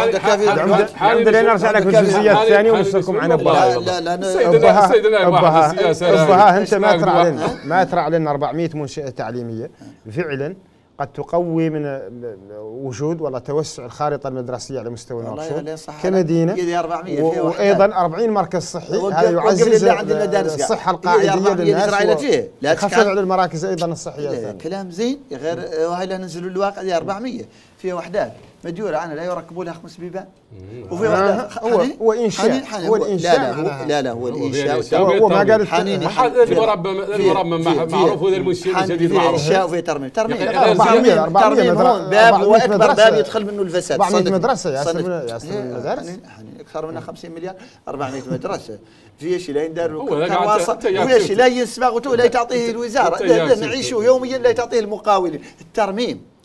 خلينا نرجع لك بالجزئيات الثانيه ونسلكم عن لا لا لا سيدنا واحد السياسه. ابها انت ما ترى لنا ما ترى لنا أربعمئة منشاه تعليميه فعلا قد تقوي من وجود ولا توسع الخارطه المدرسيه على مستوى نواكشوط كمدينه، وايضا أربعين مركز صحي. هذا يعزز الصحه القاعديه للناس ويخفف على المراكز ايضا الصحيه الثانيه. كلام زين غير وهي لا ننزلوا الواقع دي أربعمئة فيها وحدات مديوره عنها لا يركبوا لها خمس بيبان وفي وحدات هو هو انشاء هو الانشاء. لا لا لا لا هو الانشاء هو ما قال حنين المربى المربى معروف هذا المنشئ الجديد معروف. انشاء وفي ترميم ترميم أربعمئة ترميم هون باب هو اكبر باب يدخل منه الفساد. أربعمئة مدرسه يا سيدي المدارس اكثر من خمسين مليار. أربعمئة مدرسه في شيء لا يندار وفي شيء لا ينسبغ ولا تعطيه الوزاره نعيشه يوميا لا تعطيه المقاولين. الترميم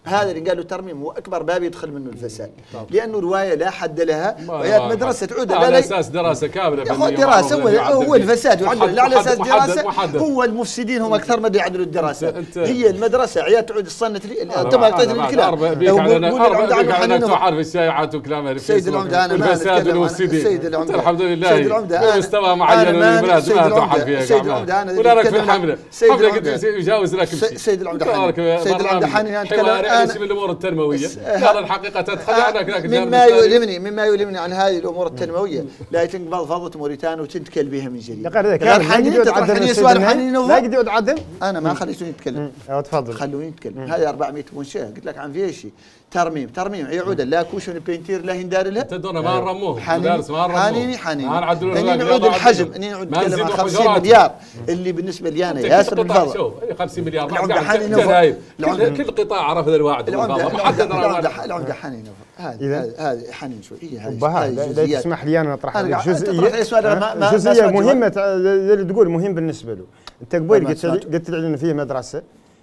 هذا اللي قالوا ترميم هو اكبر باب يدخل منه الفساد، لانه روايه لا حد لها، وهي مدرسه تعود على اساس دراسه كامله. يا اخوان دراسه هو, هو الفساد يعدل لا على اساس دراسه، هو المفسدين هم اكثر ما يعدلوا الدراسه. هي المدرسه عيال تعود الصنت لي انت ما قلت الكلام. لو قول العمده تعرف الشائعات وكلامها سيد العمده انا ما الفساد والمفسدين. سيد العمده الحمد لله سيد العمده مستوى معين من البلاد ما توحد فيها سيد العمده انا ولا لك في الحمله حمله قد يجاوز لك سيد العمده سيد العمده حاني اتكلم انا من الامور التنمويه قال الحقيقه تدخل انا مما يؤلمني مما يؤلمني عن هذه الامور التنمويه لا تنقبض فضه موريتانيا وتنتكل بها من جديد. كان حنين تطرحني سؤال حنين لا يقدر يتعدم. انا ما خليتوني اتكلم. تفضل خلوني اتكلم. هذه أربعمية منشاه قلت لك عن فيها شيء ترميم ترميم يعود لا كوشن بينتير لا هندار لها تدونا ما نرموه مدارس ما نرموه حنيني حنيني اني نعود الحجم اني نعود نتكلم عن خمسين مليار اللي بالنسبه لي انا ياسر بالفضل خمسين مليار العمده كل قطاع عرف هذا الوعد محدد العمده حنين هذه هذه حنين شوي هي هذه لا تسمح لي انا اطرح جزئيه جزئيه مهمه اللي تقول مهم بالنسبه له. انت قبل قلت قلت لي انه فيه مدرسه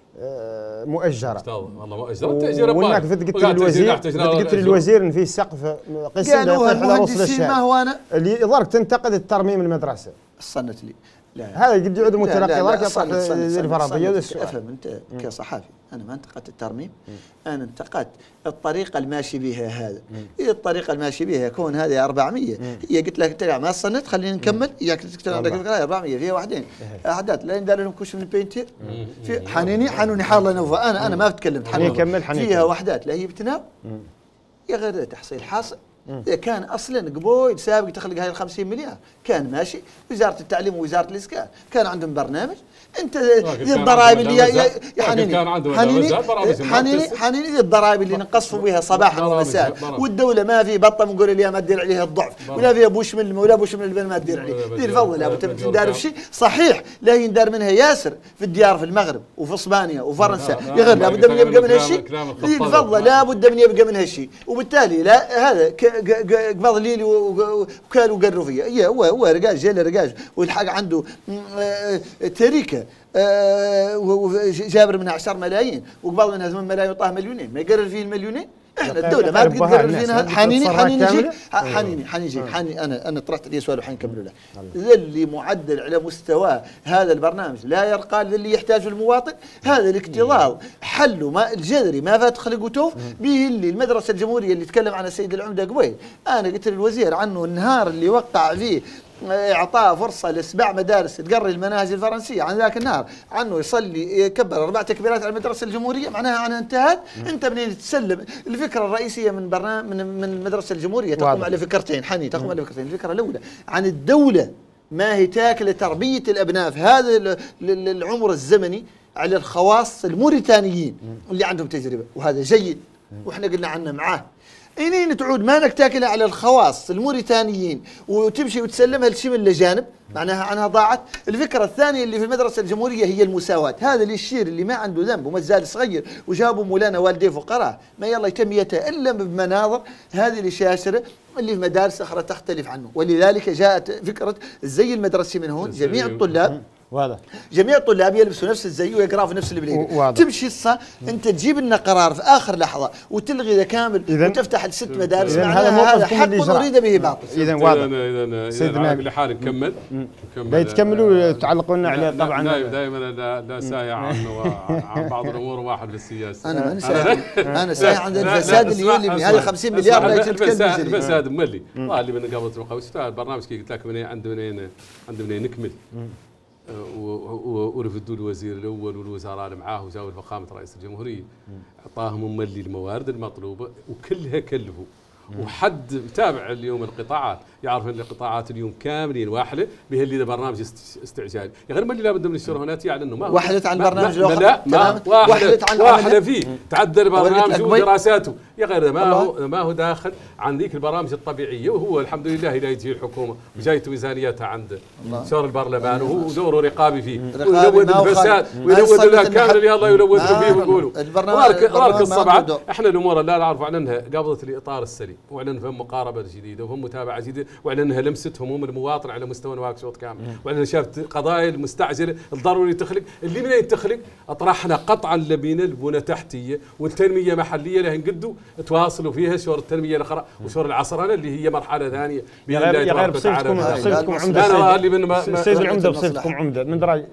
مؤجره والله مؤجره تاجير وانك قلت للوزير قلت للوزير ان فيه سقف قسم لا يطيح على رؤوس الشارع. ما هو انا اللي يضرك تنتقد الترميم المدرسه صنت لي لا هذا قد يعود متلقي ضرك يطرح الفرضيه. افهم انت كصحافي انا ما انتقدت الترميم، انا انتقدت الطريقه الماشي بها هذا. هي الطريقه الماشي بها كون هذه أربعمية هي قلت لك انت ما صنت خلينا نكمل اياك تكتب عندك أربعمية فيها واحدين احداث لا يندار لهم كوش من البينتير في حنيني حنوني حار نوفا انا انا ما تكلمت حنين فيها وحدات لا هي بتنام يا غير تحصيل حاصل. إذا كان اصلا قبوي سابق تخلق هاي ال خمسين مليار كان ماشي وزاره التعليم ووزاره الاسكان كان عندهم برنامج. انت الضرائب اللي يا حنيني حنيني حنيني حنيني الضرائب اللي نقصفوا بها صباحا ومساء والدوله ما في بطه نقول لها ما تدير عليها الضعف ولا فيها بوش من ولا بوش من البن ما تدير عليه. دير فضل لابد تندار في شيء صحيح لا يندار منها ياسر في الديار في المغرب وفي اسبانيا وفرنسا يا غير لابد من يبقى منها شيء. دير فضل لابد من يبقى منها شيء وبالتالي لا هذا قبض ليلي وكال وقروا فيها هي هو هو رجاج جيل رجاج والحق عنده تركه جابر منها عشر ملايين وقبل منها ثمان ملايين وطاه مليونين ما يقرر فيه المليونين. احنا الدوله ما تقدر فينا. حنيني حنيني جيك حنيني حنيني جيك حنيني انا انا طرحت لي سؤال وحنكملوا له. اللي معدل على مستوى هذا البرنامج لا يرقى للي يحتاجه المواطن. هذا الاكتظاظ حله ما الجذري ما فات خلقته به اللي المدرسه الجمهوريه اللي تكلم عنها السيد العمده قبيل. انا قلت للوزير عنه النهار اللي وقع فيه اعطاه فرصه لسبع مدارس تقري المناهج الفرنسيه عن ذاك النهار عنه يصلي يكبر اربع تكبيرات على المدرسه الجمهوريه معناها عنها انتهت. انت منين تسلم الفكره الرئيسيه من برنامج من من المدرسه الجمهوريه تقوم على فكرتين حني تقوم على فكرتين. الفكره الاولى عن الدوله ما هي تاكل تربيه الابناء في هذا العمر الزمني على الخواص الموريتانيين اللي عندهم تجربه وهذا جيد واحنا قلنا عنه معاه. إنين تعود مانك تاكلها على الخواص الموريتانيين وتمشي وتسلمها لشي من الأجانب معناها عنها ضاعت. الفكرة الثانية اللي في المدرسة الجمهورية هي المساواة. هذا اللي الشير اللي ما عنده ذنب وما زال صغير وجابوا مولانا والديه فقراء ما يلا يتم يتألم بمناظر هذه اللي شاشرة اللي في مدارس أخرى تختلف عنه. ولذلك جاءت فكرة الزي المدرسي من هون جميع الطلاب واضح جميع الطلاب يلبسوا نفس الزي ويقراوا في نفس البليغ. تمشي الصا انت تجيب لنا قرار في اخر لحظه وتلغي ذا كامل وتفتح الست مدارس معناها هذا حق نريد به باطل. اذا واضح اذا سيدنا على كل حال نكمل لا يتكملوا تعلقون عليه طبعا. دائما لا لا سايع عنه وعن بعض الامور واحد في السياسه. انا ماني سايع انا سايع عند الفساد اللي يولي هذه خمسين مليار لا يتكلم. الفساد مولي اللي من قبل الرقابه البرنامج كي قلت لك من عند منين عند منين نكمل ورفدوا الوزير الاول والوزراء اللي معاه وجاوا فخامه رئيس الجمهوريه اعطاهم مملي الموارد المطلوبه وكلها كلفوا وحد متابع اليوم القطاعات يعرف ان القطاعات اليوم كاملين واحده به اللي برنامج استعجالي يا غير ما اللي لابد من الشرهونات يعني انه ما هو وحدت عن البرنامج لا ما وحدت عن واحده فيه تعدل برنامجه ودراساته يا غير ما هو ما هو داخل عن ذيك البرامج الطبيعيه. وهو الحمد لله لا يجي الحكومه وجايته ميزانيتها عند شور البرلمان وهو دوره رقابي فيه ويلود الفساد ويلود له كامل اللي الله يلود فيه ويقولوا وارك الصبعه. احنا الامور اللي لا نعرف عنها قابضه الاطار السليم محلي، واعلن فهم مقاربه جديده وفهم متابعه جديده، واعلن انها لمست هموم المواطن على مستوى نواكشوط كامل، واعلن شافت قضايا المستعجله الضروري تخلق اللي منين تخلق اطرحنا قطعا لبينا البنى تحتيه والتنميه محليه لها نقدوا تواصلوا فيها شهور التنميه الاخرى وشهور العصرنه اللي هي مرحله ثانيه يا غير يا غير بصفتكم بصفتكم عمده سيد العمده بصفتكم عمده من درجة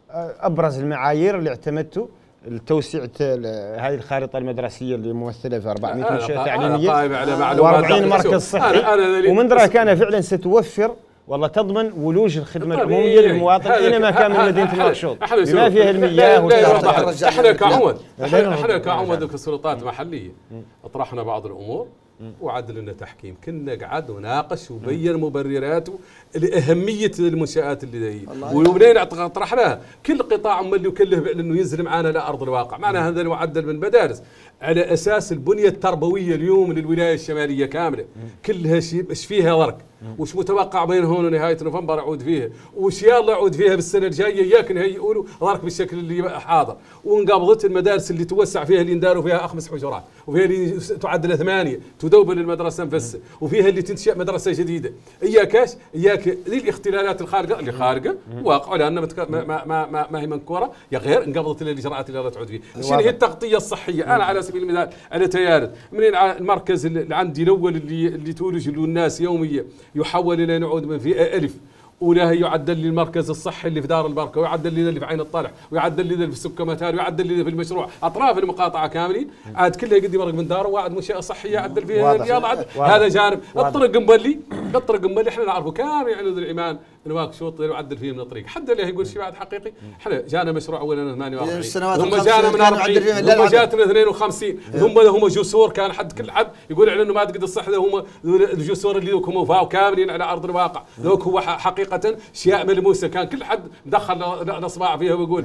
ابرز المعايير اللي اعتمدتوا لتوسيع هذه الخارطه المدرسيه اللي ممثله في أربعمئة منشاه تعليميه وأربعين مركز صحي، ومن درجة كان فعلا ستوفر والله تضمن ولوج الخدمه العموميه للمواطن اينما كان من مدينه نواكشوط بما فيها المياه والكهرباء. احنا كعمد احنا كعمد كسلطات محليه اطرحنا بعض الامور وعدل لنا تحكيم، كنا قعد وناقش وبين مبرراته لاهميه المنشات اللي هي ومنين طرحناها كل قطاع ملي وكله انه ينزل معنا لارض الواقع، معناها هذا المعدل من المدارس على اساس البنيه التربويه اليوم للولايه الشماليه كامله كلها شيء ايش فيها ورق وش متوقع بين هون ونهايه نوفمبر يعود فيها وش يلا يعود فيها بالسنه الجايه اياك هي يقولوا ورق بالشكل اللي حاضر، وانقبضت المدارس اللي توسع فيها اللي نداروا فيها خمس حجرات وفيها اللي تعدل ثمانيه تدوبل المدرسه نفسها وفيها اللي تنشئ مدرسه جديده، اياكاش اياك ذي الاختلالات الخارقه اللي خارقه واقع لان ما ما ما, ما, ما هي منكوره يا غير انقبضت الاجراءات اللي تعود فيها، شنو هي التغطيه الصحيه؟ انا على سبيل المثال على تيارت منين المركز اللي عندي الاول اللي اللي تولج له الناس يوميا يحول الى نعود من فئه الف ولا يعدل لي المركز الصحي اللي في دار البركه ويعدل لي اللي في عين الطلح ويعدل لي في السكه متار ويعدل لي في المشروع اطراف المقاطعه كاملين عاد كلها يقدر يمرق من داره وعد منشاه صحيه يعدل فيها يلا هذا جانب. الطرق مبلي الطرق مبلي احنا نعرفه كامل يعني الايمان نواكشوط يعدل فيه من الطريق حد اللي يقول شيء بعد حقيقي احنا جانا مشروع اولا ثمانية وأربعين هم جانا من أربعين هم جاتنا اثنين وخمسين هم هم جسور كان حد كل حد يقول على انه ما تقدر الصح هم الجسور اللي هم فاو كاملين على ارض الواقع ذوك هو حقيقه اشياء ملموسه كان كل حد مدخل الاصبع فيها ويقول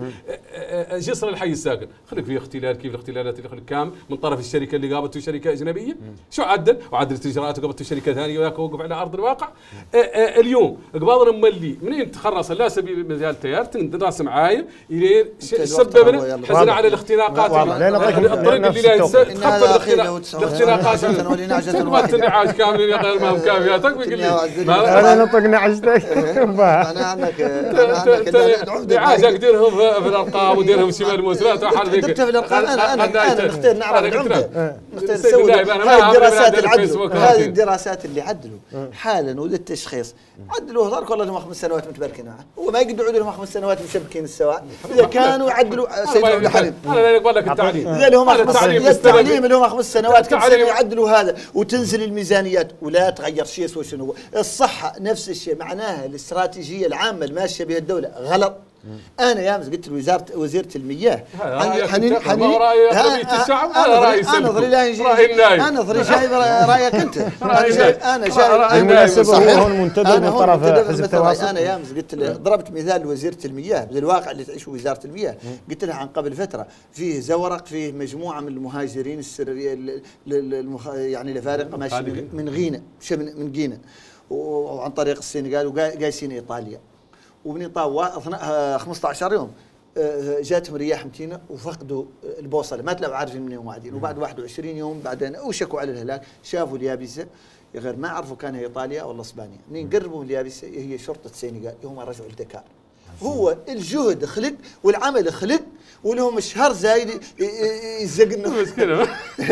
جسر الحي الساكن خليك فيه اختلال كيف الاختلالات اللي خليك كامل من طرف الشركه اللي قابلته شركه اجنبيه شو عدل وعدلت اجراءات وقابلته شركه ثانيه وياك وقف على ارض الواقع. اليوم قبضنا ملي منين تخرص لا سبيل المثال التيار تندرس معايا الين سببنا حزنا على الاختناقات الطريق اللي لا تخفف الاختناقات تقبض النعاش كاملين يا غير ما هم كافياتك بيقول لي انا نطق نعشتك انا عنك نعاش اقدرهم في الارقام وديرهم شمال موسلات وحال فيك درت في الارقام انا انا انا نختار نعرف العمده نختار نسوي هذه الدراسات العدل هذه الدراسات اللي عدلوا حالا وللتشخيص عدلوا هذاك والله لهم خمس سنوات متبركين معه هو ما يقدروا يعدلوا لهم خمس سنوات مشبكين السواء اذا كانوا يعدلوا سيد عبد الحليم انا لا اقول لك التعليم اذا لهم التعليم لهم خمس سنوات كل سنه يعدلوا هذا وتنزل الميزانيات ولا تغير شيء سوى شنو الصحه نفس الشيء معناها الاستراتيجيه العامه الماشيه بها الدوله غلط. انا يا امس قلت لوزاره وزيره المياه حنين حنين انا نظري لا يجي انا نظري جايب رايك انت انا جايب انا جايب بالمناسبه هو المنتدب من طرف حزب التواصل. انا يا امس قلت ضربت مثال لوزيره المياه بالواقع اللي تعيشه وزاره المياه قلت لها عن قبل فتره فيه زورق فيه مجموعه من المهاجرين السريه يعني لفارقه ماشي من غينا من غينا وعن طريق السنغال وقايسين ايطاليا ومن طاوا خمسة عشر يوم جاتهم رياح متينه وفقدوا البوصله ما تلاقوا عارفين منين ومعدين وبعد واحد وعشرين يوم بعدين اوشكوا على الهلاك شافوا اليابسه غير ما عرفوا كان هي ايطاليا ولا اسبانيا منين قربوا من اليابسه هي شرطه السنغال هم رجعوا لدكار. هو الجهد خلق والعمل خلق ولهم شهر زايد يزقنا مشكله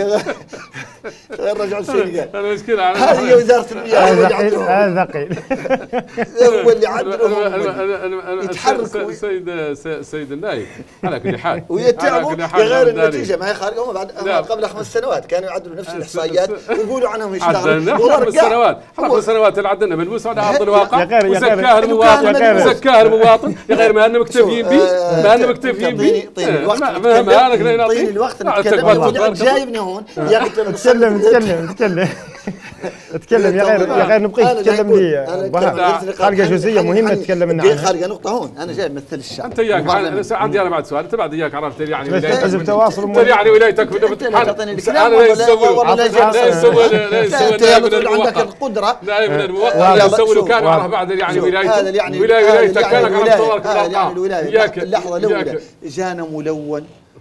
غير رجعوا السنغال المشكله هذه وزاره المياه هذا ثقيل هو اللي عدلوا يتحركوا سيد سيد النايب على كل حال ويتعبوا غير النتيجه ما هي خارجه هم بعد قبل خمس سنوات كانوا يعدلوا نفس الاحصائيات ويقولوا عنهم يشتغلوا خمس سنوات خمس سنوات اللي عدلنا ملموس على ارض الواقع وزكاها المواطن وزكاها المواطن يا غير ما اننا مكتفيين به ما اننا مكتفيين به طيب الوقت ما انا كنا طيب الوقت نتكلم جايبني هون يا اخي تكلم تكلم تكلم تكلم يا غير يا غير نبغيك تتكلم لي خارجه جزئيه مهمه تكلمنا عنها خارجه نقطه هون انا جاي امثل الشعب انت اياك عندي انا بعد سؤال انت بعد اياك عرفت يعني حزب تواصل يعني ولايتك انا لا يسوي لا يسوي لا يسوي عندك القدره لا من الموقع لا يسوي كان يعرف بعد يعني ولايته ولايتك كانك عرفت يعني الولايه اللحظه الاولى جانا ملون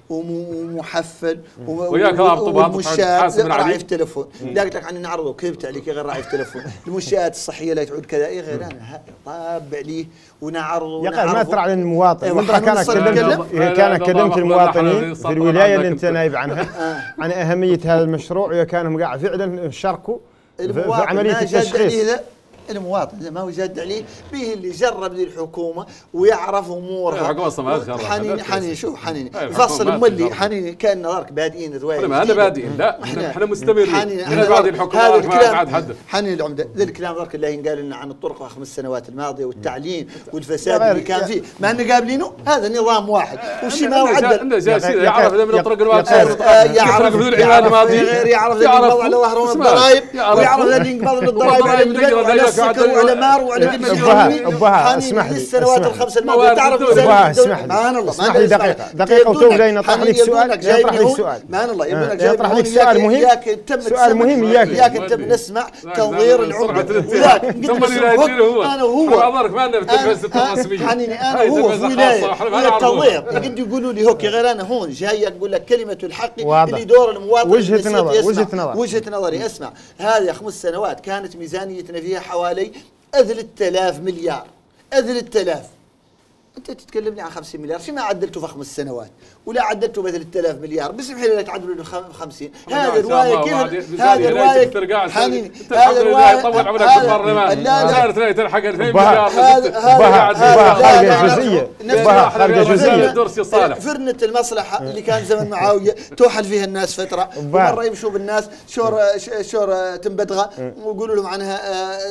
ومحفل وياك رابط ومنشات راعي في تليفون. لا قلت لك عني نعرضه كذبت عليك غير راعي في تليفون. المنشآت الصحيه لا تعود كذا غير انا طابع ليه ونعرضه. يا اخي ما ترى على المواطن. من كان كلمت كان كلمت المواطنين في الولايه اللي انت نايب عنها عن اهميه هذا المشروع، ويا كانوا قاعد فعلا شاركوا في عمليه التشخيص. المواطن ما هو جاد عليه به اللي جرب ذي الحكومه ويعرف امورها. حنين حنين شوف حنين يفصل مولي حنين كان نظرك بادئين روايه. ما هذا بادئين، لا احنا مستمرين. احنا بعد الحكومه ما بعد حد. حنين العمده ذا الكلام ذاك اللي ينقال لنا عن الطرق خمس سنوات الماضيه والتعليم والفساد اللي كان فيه، ما احنا قابلينه هذا نظام واحد وشي ما عدل. يعرف من الطرق الواحده يعرف العام الماضي غير يعرف اللي ينقبض على ظهرهم الضرائب ويعرف اللي ينقبض الضرائب على السكر وعلى مار وعلى ابها اسمح لي السنوات الخمس الماضيه تعرف ابها اسمح لي سبحان الله اسمح لي دقيقه دقيقه وتوب لي نطرح لك سؤال يطرح لك سؤال سبحان الله يبونك يطرح لك سؤال مهم سؤال مهم اياك اياك انت بنسمع تنظير العمده وذاك ثم اللي يدير هو انا وهو حضرتك ما عندنا تلفزه الرسميه حنيني انا وهو في ولايه التنظير يقعدوا يقولوا لي هوك غير انا هون جاي اقول لك كلمه الحق اللي دور المواطن. وجهه نظر وجهه نظر وجهه نظري اسمع. هذه خمس سنوات كانت ميزانيتنا فيها حوالي ثلاثة آلاف مليار. ثلاثة آلاف انت تتكلمني عن خمسين مليار، شو ما عدلته في خمس سنوات ولا عدلته ب ثلاثة آلاف مليار بس بحيل لك تعدلوا له خمسين. هذه روايه كيف هذه روايه حنين هذه روايه طول عمرك في البرلمان صارت لا تلحق اثنين مليار. هذا خارجه جزئيه بها خارجه جزئيه درسي صالح فرنه المصلحه اللي كان زمن معاويه توحل فيها الناس فتره ومره يمشوا بالناس شور شور تنبدغه ويقولوا لهم عنها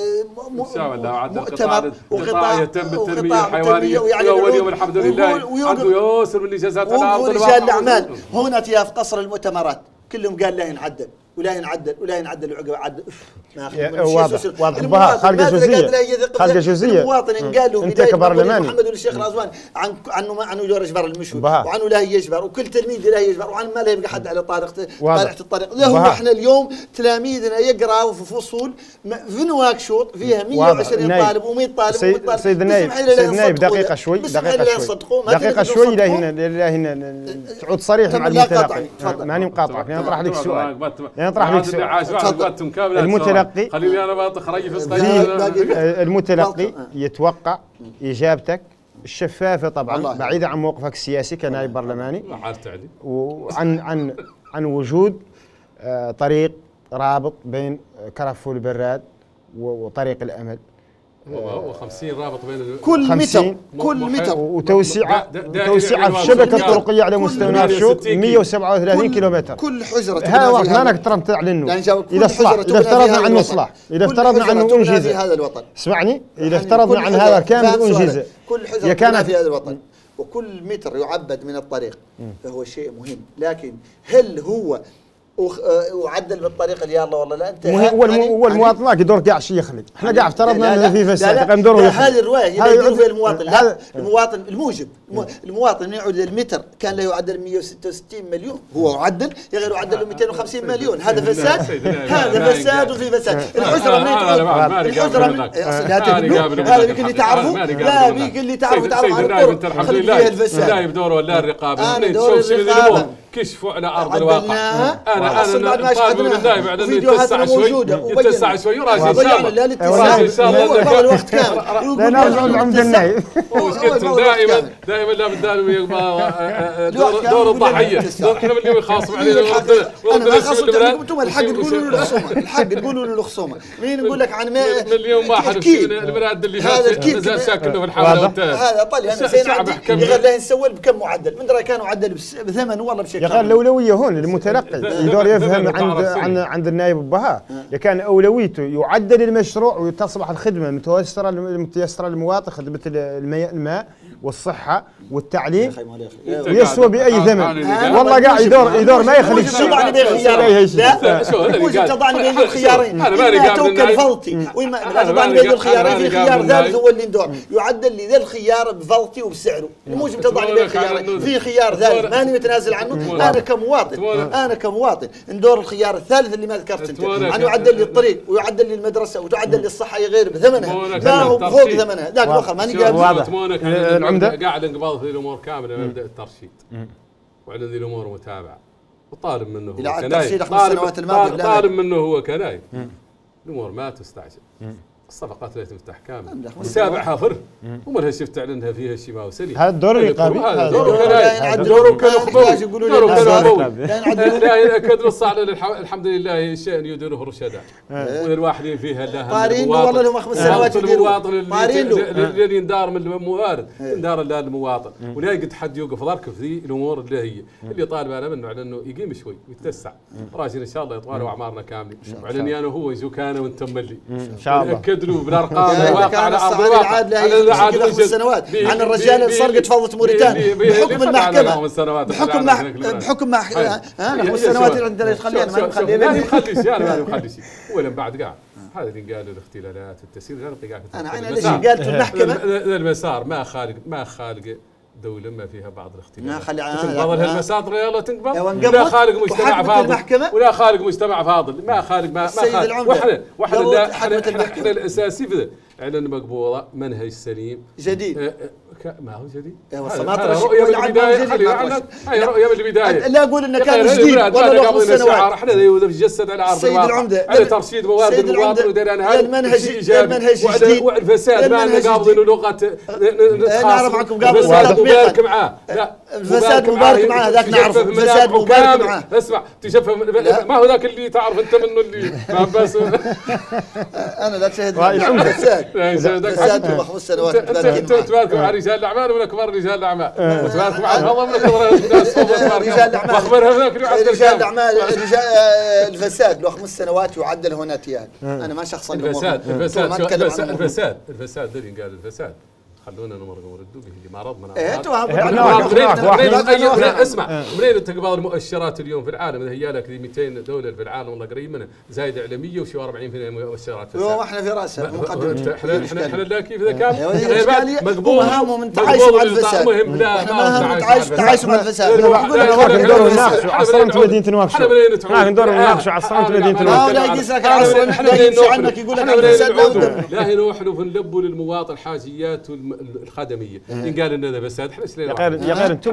مؤتمر وقطاع يتم بالتنميه الحيوانيه اول يوم الحمد لله عنده يوسر من الانجازات على ارض الواقع. رجال الاعمال هنا في قصر المؤتمرات كلهم قال لا ينعدل ولا ينعدل ولا ينعدل وعقب عدل. واضح واضح بها خارجه جزئيه خارجه جزئيه. المواطن قال له انت كبرلماني محمد والشيخ رضوان عن عنه عنه يدور يجبر المشوي وعنه لا يجبر وكل تلميذ لا يجبر وعن ما لا يبقى حد على طريق طالعه الطريق. له احنا اليوم تلاميذنا يقراوا في فصول في نواكشوط فيها مئة وعشرين طالب و100 طالب و100 طالب. سيد النائب سيد النائب دقيقه شوي دقيقه شوي دقيقه شوي لا هنا هنا تعود صريح مع المتلقي. ماني مقاطعك انا اطرح لك سؤال اطرح لك سؤال. المتلقي خليني انا باطخ ري في المتلقي يتوقع اجابتك الشفافه طبعا بعيده عن موقفك السياسي كنائب برلماني وعن عن عن وجود طريق رابط بين كرفو البراد وطريق الامل. وخمسين رابط بين كل متر كل متر وتوسعه توسعه في الشبكه الطرقيه على مستوى نافشوط مئة وسبعة وثلاثين كيلومتر. كل حجره هذا وقت ما نقدر تعلنه اذا اصلح اذا افترضنا عنه اصلاح اذا افترضنا عنه انجز هذا الوطن. اسمعني اذا افترضنا عن هذا كامل انجز كل حجره كان في هذا الوطن وكل متر يعبد من الطريق فهو شيء مهم. لكن هل هو وعدل بالطريقه اللي يلا والله لا انت هو هو المواطن ما يدور قاع شيء يخلي احنا قاعد افترضنا انه في فساد ندوره. هذه الروايه هي يدور فيها المواطن. لا المواطن الموجب المواطن يعود للمتر كان له يعدل مئة وستة وستين مليون هو عدل غير يعدل له مئتين وخمسين مليون. هذا فساد هذا فساد وفي فساد. الحجره الحجره هذا بيك اللي تعرفه لا بيك اللي تعرفه تعرف عن الطرق خلي فيها الفساد. لا بدوره ولا الرقابه تشوف شنو كشفوا على ارض الواقع. انا انا طالب من النائب بعد انه يتسع شوي يتسع شوي وراجل ان شاء الله راجل ان شاء الله الوقت كامل. لا نرجع لعمد النائب. مشكلتهم دائما دائما لا بد يبقى دور الضحيه. احنا من اليوم يخاصم علينا انا ما خاصمت انتم الحق تقولوا له الخصومه الحق تقولوا له الخصومه. مين نقول لك عن مليون واحد المراد اللي فات نزل ساكن له في الحاره هذا طلع انا زين عندي غير لا نسوي بكم معدل من درا كانوا عدل بثمن والله بشكل. يا اخي الاولويه هون المتلقي يدور يفهم عند عند عند النائب بها كان اولويته يعدل المشروع وتصبح الخدمه متيسره متيسره للمواطن خدمه الماء والصحه والتعليم ويسوى باي ثمن. والله قاعد يدور يدور ما يخلي شيء. تضعني بين خيارين لا شو تضعني بين الخيارين اما توكل فلطي وما تضعني بين الخيارين في خيار ثالث هو اللي ندور يعدل لي ذا الخيار بفلطي وبسعره مو تضعني بين خيارين في خيار ثالث ماني متنازل عنه. انا كمواطن انا كمواطن ندور الخيار الثالث اللي ما ذكرت انت انه يعدل لي الطريق ويعدل لي المدرسه وتعدل لي الصحه غير بثمنها لا هو فوق ثمنها ذاك الاخر ماني قابل. العمده قاعد انقباض في الامور كامله مبدا الترشيد وعلى ذي الامور متابعه، وطالب منه هو الى عاد كنايب، تفصيل خمس سنوات الماضيه طالب منه هو كنايب. الامور ما تستعجل، الصفقات لا تفتح كامل، وسابعها فر وما لها شفت اعلنها فيها شيء ما هو سليم. هذا الدور الرقابي، هذا دور كنايب، دوره كنخبوي، دوره كنخبوي. لا يأكد للصعد الحمد لله شيء يديره رشدا، والواحدين فيها لها طارين والله لهم خمس سنوات المواطن اللي يندار من الموارد يندار لا المواطن، ولا قد حد يوقف ضرك في الامور اللي هي اللي طالب انا منه على انه يقيم شوي ويتسع. راجل ان شاء الله يطول اعمارنا كاملين، وعلني انا وهو يزوكانا وانتم اللي ان شاء الله نأكد بالارقام الواقع على ارض الواقع على خمس سنوات عن الرجال اللي سرقت فوضى موريتانيا بحكم المحكمه بحكم بحكم انا خمس سنوات اللي عندنا يخلينا ما نخلي ما نخلي شيء انا ما نخلي شيء ولا بعد قاعد هذا اللي قالوا الاختلالات والتسيير غير قاعد انا عين ليش قالت في المحكمه المسار ما خالق ما خالق دولة ما فيها بعض الاختلافات. خلي تنقبض هالمساطر يلا تنقبض ولا خالق مجتمع فاضل ولا خالق مجتمع فاضل ما خالق ما ما خالق واحنا واحنا احنا احنا الاساسي في اعلان مقبوضه منهج سليم جديد ما هو جديد؟ رؤيه من البدايه خلينا هي رؤيه من البدايه لا اقول انه كان جديد والله لو خمس سنوات احنا نتجسد على ارض الواقع على ترشيد موارد المواطن ودير انها المنهج المنهج الجديد والفساد ما قابضين لغه نعرف عنكم قابضين مبارك معاه لا الفساد مبارك معاه ذاك نعرف الفساد مبارك معاه اسمع تشوف ما هو ذاك اللي تعرف انت منه اللي بس انا لا تشهد الفساد الفساد خمس سنوات انت تبارك مع رجال الاعمال ولا كبار رجال الاعمال وتبارك مع الهضم ولا كبار الناس رجال الاعمال واخبرها ذاك رجال الاعمال الفساد له خمس سنوات يعدل هنا تيال انا ما شخصا الفساد الفساد الفساد الفساد اللي قال الفساد خلونا نمر وردوا به اللي مرض من ايه اسمع منين تقبض المؤشرات اليوم في العالم هي لك مئتين دوله في العالم والله قريب منها زايد على مئة وشي أربعين في المية مؤشرات هو احنا في راسها احنا احنا احنا لا كيف ذا كان مقبول مهم من تعايش مع الفساد مهم لا ما تعايش تعايش مع الفساد ندور نناقشوا عصرنت مدينه نواكشوط احنا ندور نناقشوا عصرنت مدينه نواكشوط لا يقيس لك العصر يمشي عنك يقول لك الفساد لا نروح نلبوا للمواطن الحاجيات الخدميه إن قال إن هذا فساد إحنا سلينا يا غير يا غير أنتم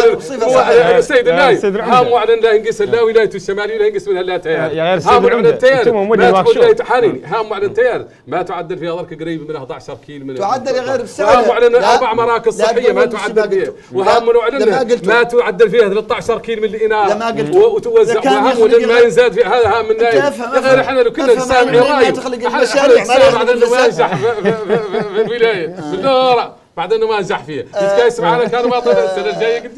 السيد النايب هام وعلن لا ينقص لا ولاية الشمالية لا ينقص منها لا تيار يا غير السيد العمدة أنتم ما تقول لا حنيني هام وعلن تيار ما تعدل فيها ضرك قريب من أحد عشر كيلو من تعدل يا غير بسعر هام وعلن أربع مراكز صحية ما تعدل فيها وهام وعلن ما تعدل فيها ثلاثة عشر كيلو من الإنارة وتوزع وهام وعلن ما ينزاد في هذا هام من نايم يا غير إحنا لو كنا نسامع رايب إحنا بعد إنه ما ينجح في الولاية بالدورة بعد انه ما نجح فيها يتكايس معنا كان باطل السنه الجايه قلت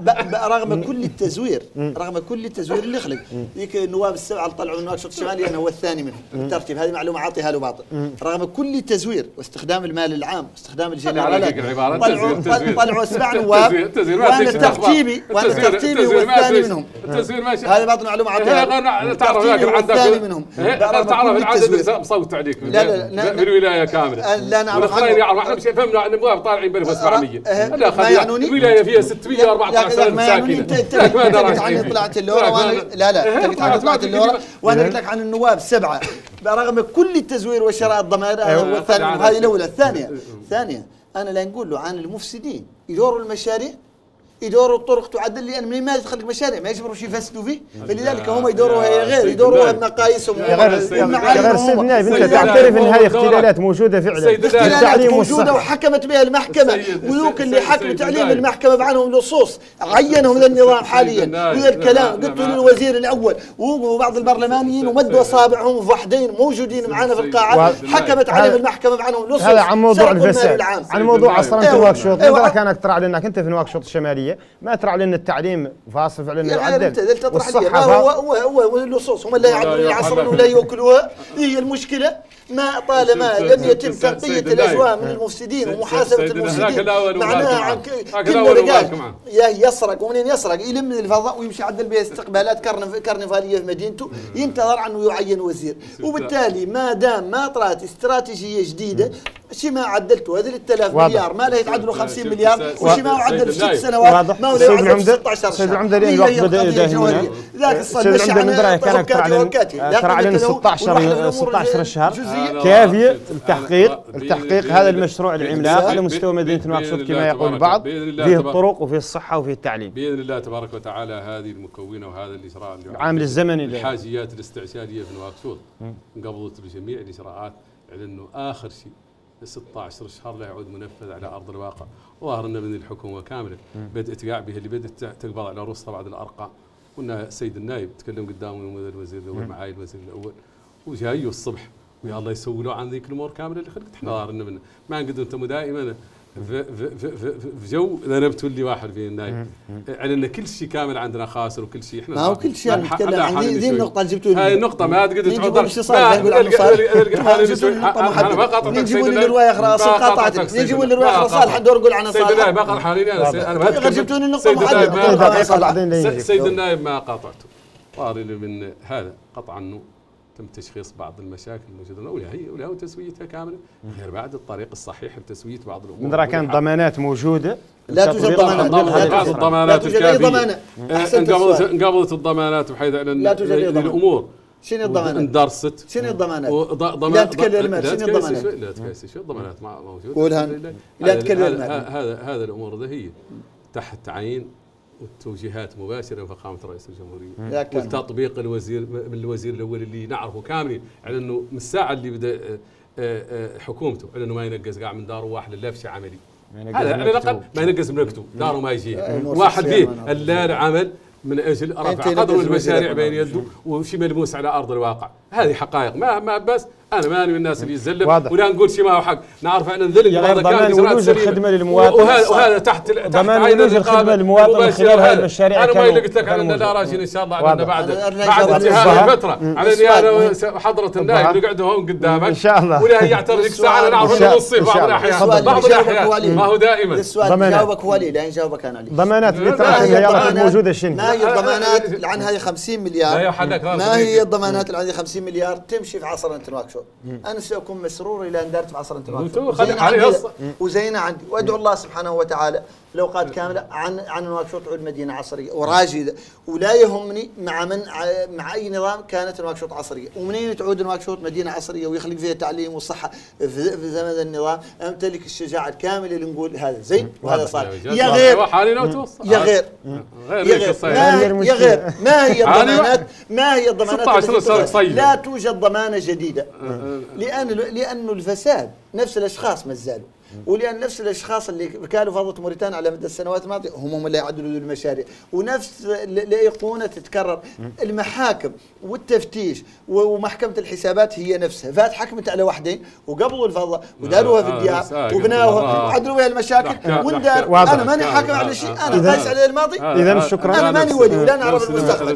رغم كل التزوير رغم كل التزوير اللي خلق ذيك النواب السبعه اللي طلعوا من نواكشوط الشمالي انا هو الثاني منهم بالترتيب هذه معلومه اعطيها له باطل رغم كل التزوير واستخدام المال العام واستخدام الجنرالات طلعوا طلعوا سبع نواب وانا ترتيبي وانا ترتيبي هو الثاني منهم هذه باطل معلومه اعطيها تعرف الثاني منهم تعرف العدد مصوت عليك بالولايه كامله لا نعرف والخير يعرف احنا مش فهمنا نبغى طالعين بنفس عربيه لا خلينا الولايه فيها ستمئة وأربعة عشر ألف ساكنه انت قلت عني طلعت اللورا وانا لا لا قلت عني طلعت اللورا وانا قلت لك عن النواب سبعه رغم كل التزوير وشراء الضمائر هو الثاني هذه الاولى الثانيه ثانيه انا لا نقول له عن المفسدين يدوروا المشاريع يدوروا الطرق تعدل لان من ما يدخل المشاريع ما يجبروا شيء يفسدوا فيه فلذلك هم يدوروها هي غير يدوروها بمقاييسهم يا غير السيد النائب انت تعترف ان هذه اختلالات موجوده فعلا اختلالات موجوده وحكمت بها المحكمه وذوك اللي حكموا تعليم المحكمه بعنهم نصوص عينهم للنظام حاليا وذا الكلام قلت للوزير الاول وبعض البرلمانيين ومدوا اصابعهم وحدين موجودين معنا في القاعه حكمت عليهم المحكمه بعنهم نصوص هذا عن موضوع الفساد عن موضوع عصرنت نواكشوط نظرك انا ترى لانك انت في نواكشوط الشماليه ما ترى لنا التعليم فاصل فعلا يعدل والصحه هو هو هو اللصوص هم اللي يعصرون ولا ياكلوها هي المشكله ما طالما لم يتم تنقيه الاجواء من المفسدين ومحاسبه المفسدين معناها عن كل رجال يسرق ومنين يسرق يلم من الفضاء ويمشي يعدل بها استقبالات كرنفاليه في مدينته ينتظر عنه يعين وزير وبالتالي ما دام ما طرات استراتيجيه جديده شي ما عدلته هذه ال ثلاثة مليار ما لا يتعدلوا خمسين مليار وشي ما عدل ست سنوات ما هو يعدل ستة عشر شهر. سيد العمدة لأن الوقت بدأ يداهمنا. ذاك الصاد مشى عن كان ترى علينا ستة عشر ستة عشر شهر كافية التحقيق التحقيق هذا المشروع العملاق على مستوى مدينة نواكشوط كما يقول البعض، فيه الطرق وفيه الصحة وفيه التعليم بإذن الله تبارك وتعالى. هذه المكونة وهذا الإجراء عامل الزمني الحاجيات الاستعجالية في نواكشوط انقبضت بجميع الإجراءات على أنه آخر شيء ستة عشر شهر لا يعود منفذ على أرض الواقع. وظهر لنا من الحكومة كاملة بدأت به اللي بدأت تقبض على رؤوسها بعض الأرقام. قلنا السيد النائب تكلم قدامه الوزير الأول معاي الوزير الأول وجاي الصبح ويا الله يسوي له عن ذيك الأمور كاملة اللي خلقت. احنا ظهر لنا منها ما نقدر انتم دائما في, في, في, في, في جو اذا انا بتولي واحد في النايب على ان كل شيء كامل عندنا خاسر وكل شيء احنا ما هو كل شيء نتكلم عن ذي النقطه اللي جبتوا لي. هاي النقطه ما تقدر تقول شو صار نقول عنه صالح. انا ما قاطعتك. نجيبوا لي الروايه اخرى قاطعتك. نجيبوا لي الروايه اخرى صالح ندور نقول عنها صالح. سيد النائب ما قاطع حاليا انا ما جبتوا لي النقطه محدده. سيد النائب ما قاطعته. طاري من هذا قطعا انه تم تشخيص بعض المشاكل الموجوده ولا هي ولا هو تسويتها كامله غير بعد الطريق الصحيح لتسويه بعض الامور. من رأى كان ضمانات موجوده لا توجد ضمانات. بعض الضمانات الكافيه انقبضت الضمانات بحيث ان الامور شنو الضمانات؟ اندرست. شنو الضمانات؟ لا تكلم المال شنو الضمانات؟ لا تكاسي شو الضمانات موجوده. قولها لا تكلم المال. هذا هذا الامور ذا هي تحت تعيين والتوجيهات مباشره من فخامه رئيس الجمهوريه والتطبيق الوزير من الوزير الاول اللي نعرفه كاملين على انه من الساعه اللي بدا حكومته على انه ما ينقز قاع من داره واحد لا في شيء عملي. هذا على الاقل ما ينقز من مكتوب داره ما يجيه واحد فيه لا عمل من اجل رفع قدر المشاريع بين يده وشيء ملموس على ارض الواقع. هذه حقائق ما ما بس انا ماني من الناس اللي يتزلف ولا نقول شيء ما هو حق. نعرف ان نذل هذا كان ولوج الخدمه للمواطن وهذا وهذا تحت ضمان ولوج الخدمه للمواطن من خلال هذه المشاريع. انا ما قلت لك ان لا راجل ان شاء الله على بعد بعد انتهاء الفتره على اني انا حضره النائب اللي قاعد هون قدامك ان شاء الله ولا يعترض لك ساعه نعرف انه نص بعض الاحيان بعض الاحيان ما هو دائما. السؤال جاوبك ولي لا يجاوبك انا عليه. ضمانات الضمانات موجوده شنو؟ ما هي الضمانات اللي عن هذه خمسين مليار؟ ما هي الضمانات اللي عن هذه خمسين مليار تمشي في عصر نواكشوط؟ انا سأكون مسرور الى ان دارت في عصر نواكشوط وزينه عندي وادعو الله سبحانه وتعالى في الاوقات كامله عن عن نواكشوط تعود مدينه عصريه وراجده ولا يهمني مع من مع اي نظام كانت نواكشوط عصريه ومنين تعود نواكشوط مدينه عصريه ويخلق فيها التعليم والصحه في زمن النظام امتلك الشجاعه الكامله اللي نقول هذا زين وهذا صار. يا غير يا غير يا غير ما هي الضمانات ما هي الضمانات لا توجد ضمانه جديده لان لانه الفساد نفس الاشخاص ما زالوا ولان نفس الاشخاص اللي كانوا فاضت موريتانيا على مدى السنوات الماضيه هم هم اللي يعدلوا المشاريع ونفس الايقونه تتكرر. المحاكم والتفتيش ومحكمه الحسابات هي نفسها فات حكمت على واحدين وقبضوا الفضه وداروها في الديار وبناوها وعدلوا بها المشاكل وندار. انا ماني حاكم على شيء انا قايس على الماضي. اذا شكرا. انا ماني ولي ولا نعرف المستقبل.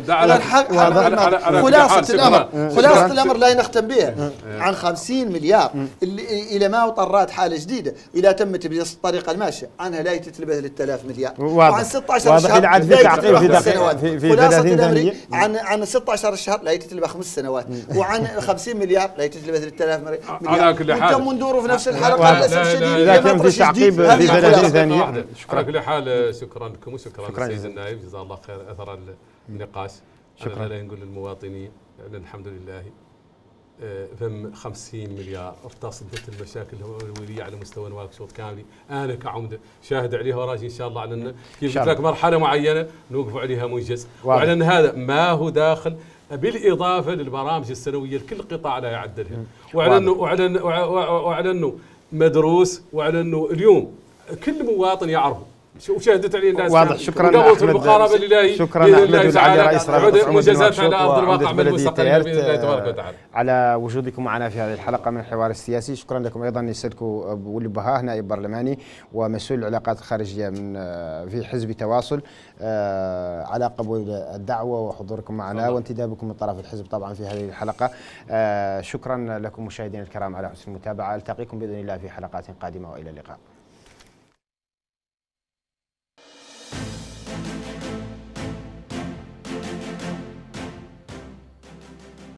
خلاصه الامر خلاصه الامر لا نختم بها عن خمسين مليار الى ما وطرات حاله جديده إذا تمت بالطريقة الماشية عنها لا تتلبه للثلاث مليار وعن ستة عشر شهر لا يتتلبه خمس سنوات. خلاصة الأمر عن عن ستة عشر شهر لا يتتلبه خمس سنوات وعن خمسين مليار لا يتتلبه للثلاث مليار. على كل حال ونتم ندوروا في نفس الحلقة للأسف الشديد. إذا كان في تعقيب في بلدية ثانية. على كل حال شكرا لكم وشكرا للسيد النائب جزاه الله خير أثر النقاش. شكرا. لا نقول للمواطنين الحمد لله فم خمسين مليار ارتصدت المشاكل الأولية على مستوى نواكشوط كامل. أنا كعمدة شاهد عليها وراجي إن شاء الله على أن كيف قلت لك مرحلة معينة نوقف عليها منجز وعلى أن هذا ما هو داخل بالإضافة للبرامج السنوية لكل قطاع لا يعدلها وعلى أنه وعلى أنه وعلى أنه مدروس وعلى أنه اليوم كل مواطن يعرفه وشاهدت عليه الناس واضح. شكرا احمد. المقاربه لله شكرا احمد والعلي رئيس رابطه منجزات على ارض الواقع من المستقبل باذن الله تبارك وتعالى على وجودكم معنا في هذه الحلقه من الحوار السياسي. شكرا لكم ايضا يسعدكم ابو ولي بهاه نائب برلماني ومسؤول العلاقات الخارجيه من في حزب تواصل على قبول الدعوه وحضوركم معنا وانتدابكم من طرف الحزب طبعا في هذه الحلقه. شكرا لكم مشاهدينا الكرام على حسن المتابعه. التقيكم باذن الله في حلقات قادمه والى اللقاء.